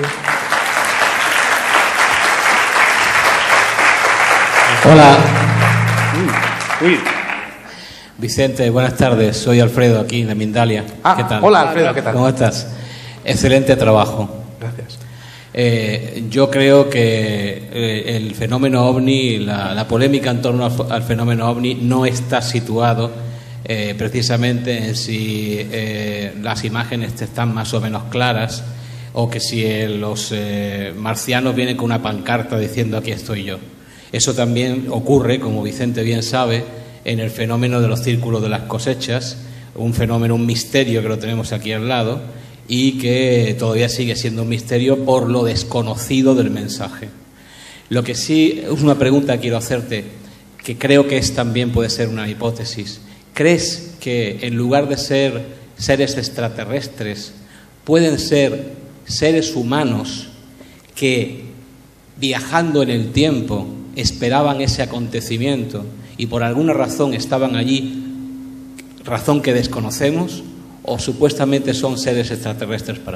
Hola,
Uy,
Vicente, buenas tardes. Soy Alfredo aquí de Mindalia.
Ah,
¿Qué tal?
hola, Alfredo, ¿qué tal?
¿Cómo estás? Excelente trabajo.
Gracias.
Eh, yo creo que eh, el fenómeno ovni, la, la polémica en torno al, al fenómeno ovni no está situado eh, precisamente en si eh, las imágenes están más o menos claras o que si eh, los eh, marcianos vienen con una pancarta diciendo aquí estoy yo. Eso también ocurre, como Vicente bien sabe, en el fenómeno de los círculos de las cosechas, un fenómeno, un misterio que lo tenemos aquí al lado y que todavía sigue siendo un misterio por lo desconocido del mensaje. Lo que sí es una pregunta que quiero hacerte, que creo que es también puede ser una hipótesis. ¿Crees que en lugar de ser seres extraterrestres pueden ser seres humanos que viajando en el tiempo esperaban ese acontecimiento y por alguna razón estaban allí, razón que desconocemos, o supuestamente son seres extraterrestres para ti?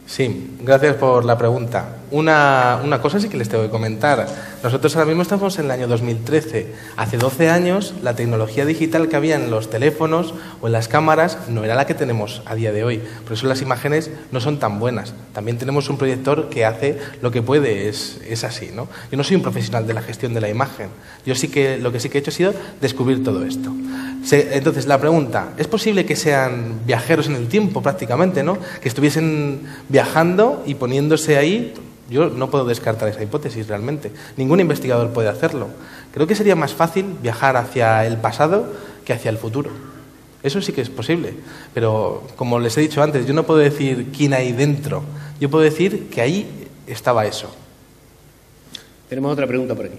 Sí, gracias por la pregunta. Una, una cosa sí que les tengo que comentar. Nosotros ahora mismo estamos en el año dos mil trece. Hace doce años la tecnología digital que había en los teléfonos o en las cámaras no era la que tenemos a día de hoy. Por eso las imágenes no son tan buenas. También tenemos un proyector que hace lo que puede, es, es así, ¿no? Yo no soy un profesional de la gestión de la imagen. Yo sí que lo que sí que he hecho ha sido descubrir todo esto. Se, entonces, la pregunta, ¿es posible que sean viajeros en el tiempo prácticamente, ¿no? Que estuviesen viajando y poniéndose ahí. Yo no puedo descartar esa hipótesis realmente. Ningún investigador puede hacerlo. Creo que sería más fácil viajar hacia el pasado que hacia el futuro. Eso sí que es posible. Pero, como les he dicho antes, yo no puedo decir quién hay dentro. Yo puedo decir que ahí estaba eso.
Tenemos otra pregunta por aquí.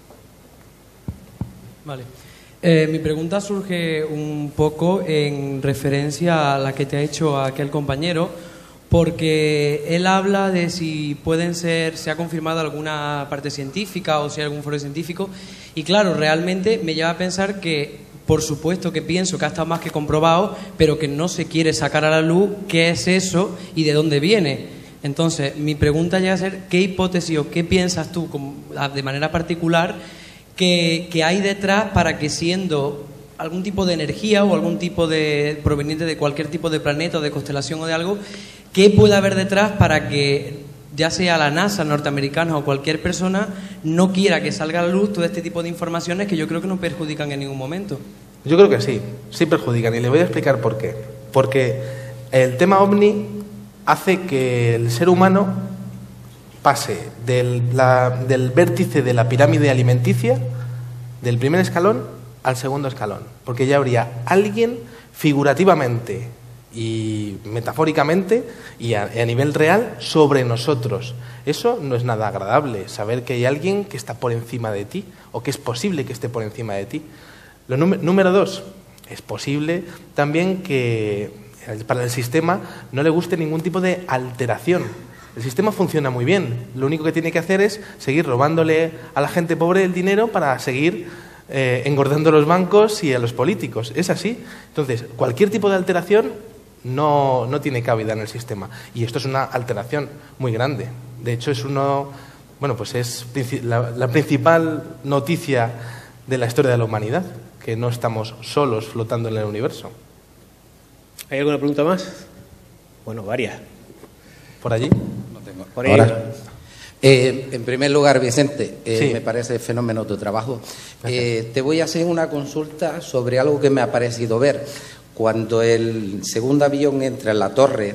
Vale. Eh, mi pregunta surge un poco en referencia a la que te ha hecho aquel compañero, porque él habla de si pueden ser, se ha confirmado alguna parte científica o si hay algún foro científico, y claro, realmente me lleva a pensar que, por supuesto que pienso que ha estado más que comprobado, pero que no se quiere sacar a la luz qué es eso y de dónde viene. Entonces, mi pregunta llega a ser, ¿qué hipótesis o qué piensas tú de manera particular que, que hay detrás para que, siendo algún tipo de energía o algún tipo de proveniente de cualquier tipo de planeta o de constelación o de algo, qué puede haber detrás para que, ya sea la NASA norteamericana o cualquier persona, no quiera que salga a la luz todo este tipo de informaciones que yo creo que no perjudican en ningún momento?
Yo creo que sí, sí perjudican, y le voy a explicar por qué. Porque el tema OVNI hace que el ser humano pase del, la, del vértice de la pirámide alimenticia, del primer escalón al segundo escalón, porque ya habría alguien figurativamente y metafóricamente y a, a nivel real sobre nosotros. Eso no es nada agradable, saber que hay alguien que está por encima de ti o que es posible que esté por encima de ti. Lo número dos, es posible también que para el sistema no le guste ningún tipo de alteración. El sistema funciona muy bien, lo único que tiene que hacer es seguir robándole a la gente pobre el dinero para seguir eh, engordando los bancos y a los políticos. Es así. Entonces, cualquier tipo de alteración no, no tiene cabida en el sistema. Y esto es una alteración muy grande. De hecho, es uno, bueno, pues es la, la principal noticia de la historia de la humanidad, que no estamos solos flotando en el universo.
¿Hay alguna pregunta más? Bueno, varias.
¿Por allí?
No tengo.
Por ahí.
Ahora. Eh, en primer lugar, Vicente, eh,
Sí.
me parece fenómeno tu trabajo. Eh, te voy a hacer una consulta sobre algo que me ha parecido ver. Cuando el segundo avión entra en la torre,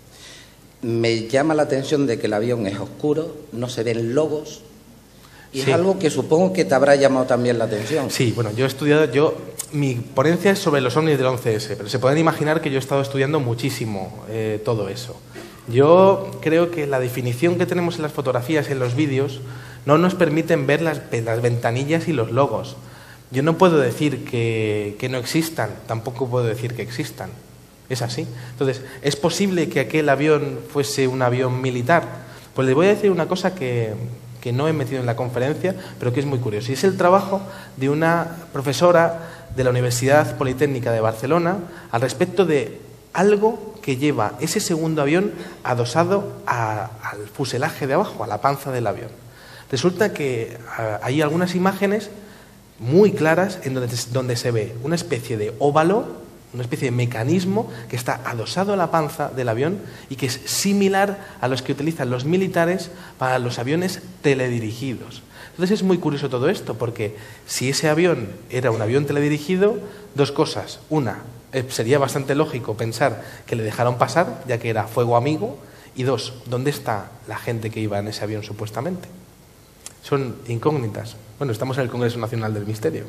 me llama la atención de que el avión es oscuro, no se ven logos, y
Sí.
es algo que supongo que te habrá llamado también la atención.
Sí, bueno, yo he estudiado, yo mi ponencia es sobre los ovnis del once ese, pero se pueden imaginar que yo he estado estudiando muchísimo eh, todo eso. Yo creo que la definición que tenemos en las fotografías y en los vídeos no nos permiten ver las, las ventanillas y los logos. Yo no puedo decir que, que no existan, tampoco puedo decir que existan. Es así. Entonces, ¿es posible que aquel avión fuese un avión militar? Pues les voy a decir una cosa que, que no he metido en la conferencia, pero que es muy curioso. Y es el trabajo de una profesora de la Universidad Politécnica de Barcelona al respecto de algo que lleva ese segundo avión adosado a, al fuselaje de abajo, a la panza del avión. Resulta que a, hay algunas imágenes muy claras en donde, donde se ve una especie de óvalo, una especie de mecanismo que está adosado a la panza del avión y que es similar a los que utilizan los militares para los aviones teledirigidos. Entonces es muy curioso todo esto, porque si ese avión era un avión teledirigido, dos cosas. Una, eh, sería bastante lógico pensar que le dejaron pasar, ya que era fuego amigo. Y dos, ¿dónde está la gente que iba en ese avión supuestamente? Son incógnitas. Bueno, estamos en el Congreso Nacional del Misterio.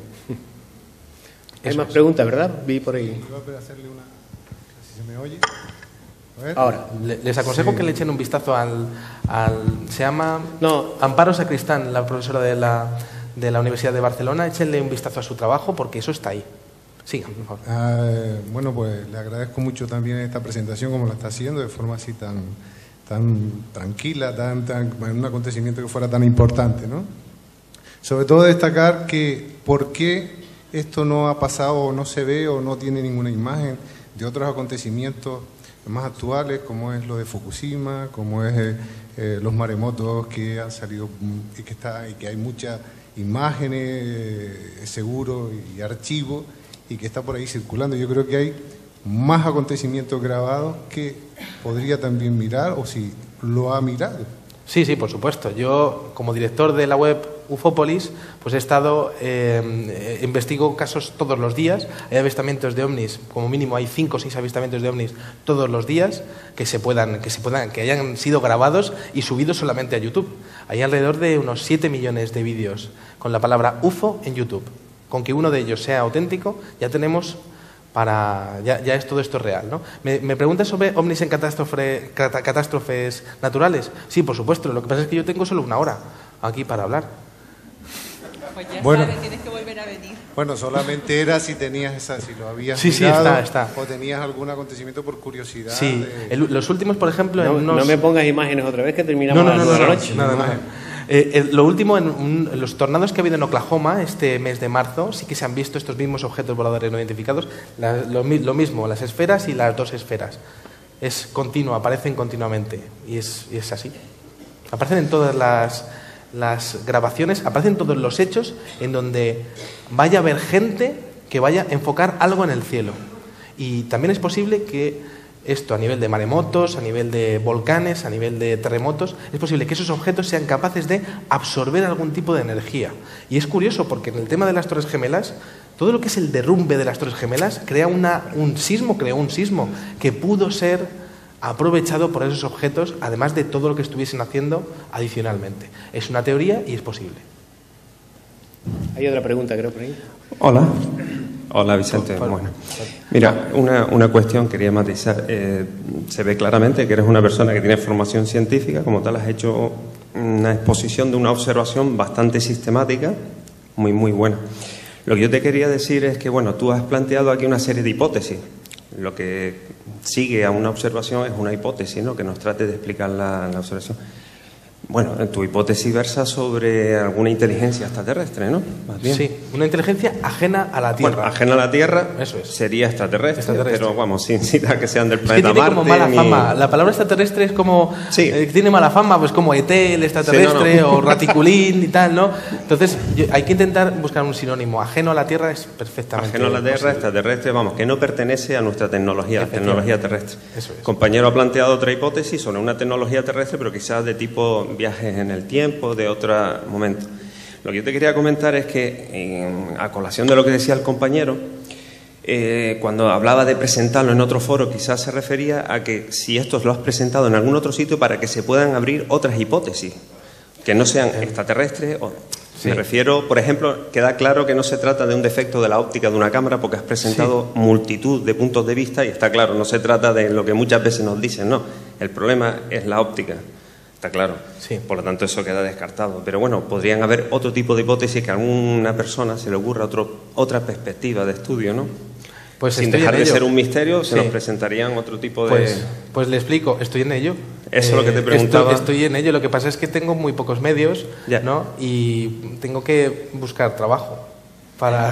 Hay
Eso
más
es.
preguntas, ¿verdad? Vi por ahí.
Iba a hacerle una... si se me oye. A ver.
Ahora.
Le- Les aconsejo
Sí.
que le echen un vistazo al, al... Se llama
No.
Amparo Sacristán, la profesora de la, de la Universidad de Barcelona. Échenle un vistazo a su trabajo porque eso está ahí. Sigan, por favor.
Ah, eh, bueno, pues le agradezco mucho también esta presentación, como la está haciendo, de forma así tan, tan tranquila, tan, tan, en un acontecimiento que fuera tan importante, ¿no? Sobre todo destacar que por qué esto no ha pasado o no se ve o no tiene ninguna imagen de otros acontecimientos más actuales, como es lo de Fukushima, como es eh, eh, los maremotos que han salido y que, está, y que hay muchas imágenes, eh, seguros y archivos, y que está por ahí circulando. Yo creo que hay más acontecimientos grabados que podría también mirar, o si lo ha mirado.
Sí, sí, por supuesto. Yo, como director de la web Ufópolis, pues he estado, eh, investigo casos todos los días. Hay avistamientos de ovnis, como mínimo hay cinco o seis avistamientos de ovnis todos los días que se puedan, que se puedan, que hayan sido grabados y subidos solamente a YouTube. Hay alrededor de unos siete millones de vídeos con la palabra U F O en YouTube. Con que uno de ellos sea auténtico, ya tenemos para ya, ya es todo esto real, ¿no? ¿Me, me preguntas sobre ovnis en catástrofe, cat, catástrofes naturales? Sí, por supuesto. Lo que pasa es que yo tengo solo una hora aquí para hablar.
Pues ya
bueno,
sabes, tienes que volver a venir.
Bueno, solamente era si tenías esa, si lo habías
sí,
mirado,
sí, está, está.
o tenías algún acontecimiento por curiosidad.
Sí,
de...
el, los últimos, por ejemplo,
no,
en unos...
no me pongas imágenes otra vez que terminamos
no, no, no,
a las
no,
nueve de la noche.
Nada, nada. Eh, eh, lo último, en, un, en los tornados que ha habido en Oklahoma este mes de marzo, sí que se han visto estos mismos objetos voladores no identificados, la, lo, lo mismo, las esferas y las dos esferas. Es continuo, aparecen continuamente y es, y es así. Aparecen en todas las, las grabaciones, aparecen todos los hechos en donde vaya a haber gente que vaya a enfocar algo en el cielo. Y también es posible que esto a nivel de maremotos, a nivel de volcanes, a nivel de terremotos, es posible que esos objetos sean capaces de absorber algún tipo de energía. Y es curioso porque en el tema de las Torres Gemelas, todo lo que es el derrumbe de las Torres Gemelas crea una, un sismo, creó un sismo que pudo ser aprovechado por esos objetos, además de todo lo que estuviesen haciendo adicionalmente. Es una teoría y es posible.
Hay otra pregunta, creo, por ahí.
Hola. Hola, Vicente. Bueno, mira, una, una cuestión quería matizar. Eh, se ve claramente que eres una persona que tiene formación científica, como tal has hecho una exposición de una observación bastante sistemática, muy, muy buena. Lo que yo te quería decir es que, bueno, tú has planteado aquí una serie de hipótesis. Lo que sigue a una observación es una hipótesis, ¿no?, que nos trate de explicar la, la observación. Bueno, tu hipótesis versa sobre alguna inteligencia extraterrestre, ¿no? Más bien.
Sí, una inteligencia ajena a la Tierra.
Bueno, ajena a la Tierra.
Eso es.
Sería extraterrestre,
extraterrestre.
pero vamos, sin citar que sean del
es
planeta
que tiene
Marte.
como mala
ni...
fama. La palabra extraterrestre es como...
Sí.
Eh, tiene mala fama, pues como E T, el extraterrestre, sí, no, no. o raticulín y tal, ¿no? Entonces, yo, hay que intentar buscar un sinónimo. Ajeno a la Tierra es perfectamente
Ajeno a la Tierra,
posible.
Extraterrestre, vamos, que no pertenece a nuestra tecnología, la tecnología terrestre.
Eso es.
El compañero ha planteado otra hipótesis sobre una tecnología terrestre, pero quizás de tipo viajes en el tiempo, de otro momento. Lo que yo te quería comentar es que, en, a colación de lo que decía el compañero, eh, cuando hablaba de presentarlo en otro foro, quizás se refería a que si esto lo has presentado en algún otro sitio para que se puedan abrir otras hipótesis, que no sean extraterrestres. O, sí. Me refiero, por ejemplo, queda claro que no se trata de un defecto de la óptica de una cámara, porque has presentado sí. multitud de puntos de vista y está claro, no se trata de lo que muchas veces nos dicen, no, el problema es la óptica. Está claro. Sí. Por lo tanto, eso queda descartado. Pero bueno, podrían haber otro tipo de hipótesis que a alguna persona se le ocurra otro, otra perspectiva de estudio, ¿no?
Pues
sin dejar de ser un misterio, se sí. nos presentarían otro tipo de...
Pues, pues le explico, estoy en ello.
Eso es
eh,
lo que te preguntaba.
Estoy, estoy en ello, lo que pasa es que tengo muy pocos medios, ya. ¿no? Y tengo que buscar trabajo para...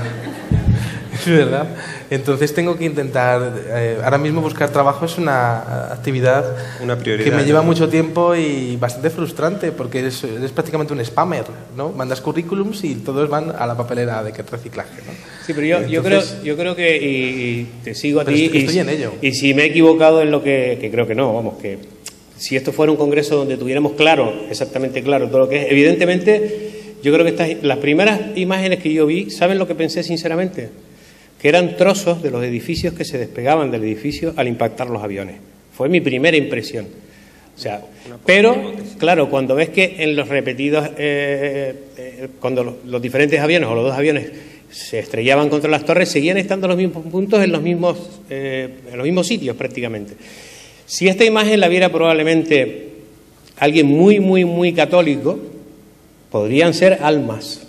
Es verdad. Entonces tengo que intentar... Eh, ahora mismo buscar trabajo es una actividad
una prioridad,
que me lleva mucho tiempo y bastante frustrante, porque eres, eres prácticamente un spammer, ¿no? Mandas currículums y todos van a la papelera de reciclaje, ¿no?
Sí, pero yo, Entonces, yo, creo, yo creo que, y, y te sigo a ti,
estoy,
y,
estoy en ello.
Y si me he equivocado en lo que, que creo que no, vamos, que si esto fuera un congreso donde tuviéramos claro, exactamente claro todo lo que es, evidentemente, yo creo que estas, las primeras imágenes que yo vi, ¿saben lo que pensé sinceramente? Que eran trozos de los edificios que se despegaban del edificio al impactar los aviones. Fue mi primera impresión. O sea, pero, claro, cuando ves que en los repetidos, eh, eh, cuando los, los diferentes aviones o los dos aviones se estrellaban contra las torres, seguían estando los mismos puntos en los mismos, eh, en los mismos sitios prácticamente. Si esta imagen la viera probablemente alguien muy, muy, muy católico, podrían ser almas.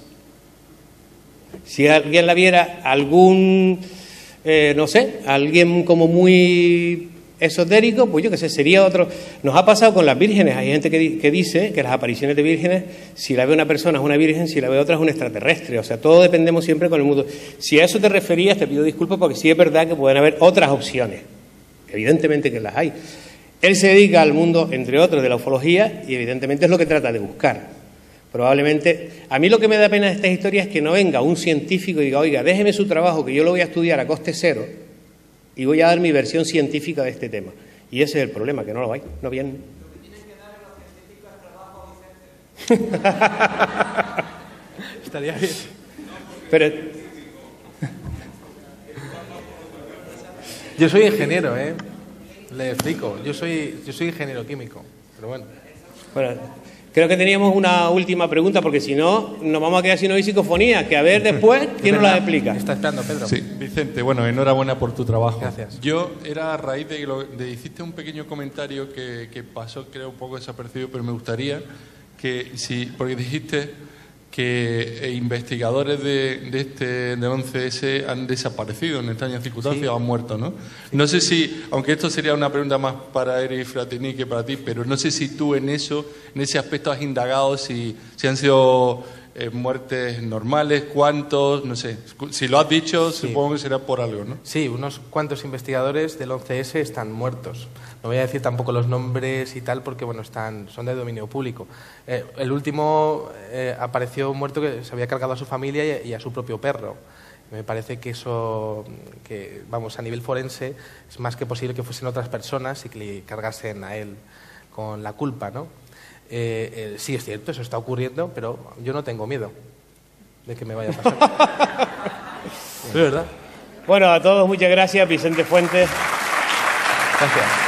Si alguien la viera, algún, eh, no sé, alguien como muy esotérico, pues yo qué sé, sería otro. Nos ha pasado con las vírgenes. Hay gente que, que dice que las apariciones de vírgenes, si la ve una persona es una virgen, si la ve otra es un extraterrestre. O sea, todo dependemos siempre con el mundo. Si a eso te referías, te pido disculpas porque sí es verdad que pueden haber otras opciones. evidentemente que las hay. Él se dedica al mundo, entre otros, de la ufología y evidentemente es lo que trata de buscar. Probablemente, a mí lo que me da pena de esta historia es que no venga un científico y diga, oiga, déjeme su trabajo que yo lo voy a estudiar a coste cero y voy a dar mi versión científica de este tema. Y ese es el problema, que no lo hay, no vienen.
Estaría bien.
Pero...
Yo soy ingeniero, ¿eh? Le explico. Yo soy, yo soy ingeniero químico, pero bueno.
Bueno, creo que teníamos una última pregunta, porque si no, nos vamos a quedar sin oír psicofonía, que a ver después quién nos la explica.
Está esperando, Pedro.
Sí, Vicente, bueno, enhorabuena por tu trabajo.
Gracias.
Yo era a raíz de que lo, de, hiciste un pequeño comentario que, que pasó, creo, un poco desapercibido, pero me gustaría que, si, porque dijiste que investigadores de, de este del once ese han desaparecido en extrañas circunstancias, sí, o han muerto, ¿no? Sí. No sé si, aunque esto sería una pregunta más para Eric Fratini que para ti, pero no sé si tú en eso, en ese aspecto has indagado si, si han sido eh, muertes normales, cuántos, no sé. Si lo has dicho, sí, supongo que será por algo, ¿no?
Sí, unos cuantos investigadores del once ese están muertos. No voy a decir tampoco los nombres y tal porque bueno, están, son de dominio público. Eh, el último eh, apareció muerto que se había cargado a su familia y, y a su propio perro. Me parece que eso, que vamos, a nivel forense es más que posible que fuesen otras personas y que le cargasen a él con la culpa, ¿no? Eh, eh, sí, es cierto, eso está ocurriendo, pero yo no tengo miedo de que me vaya a pasar. Es verdad.
Bueno, a todos muchas gracias, Vicente Fuentes.
Gracias.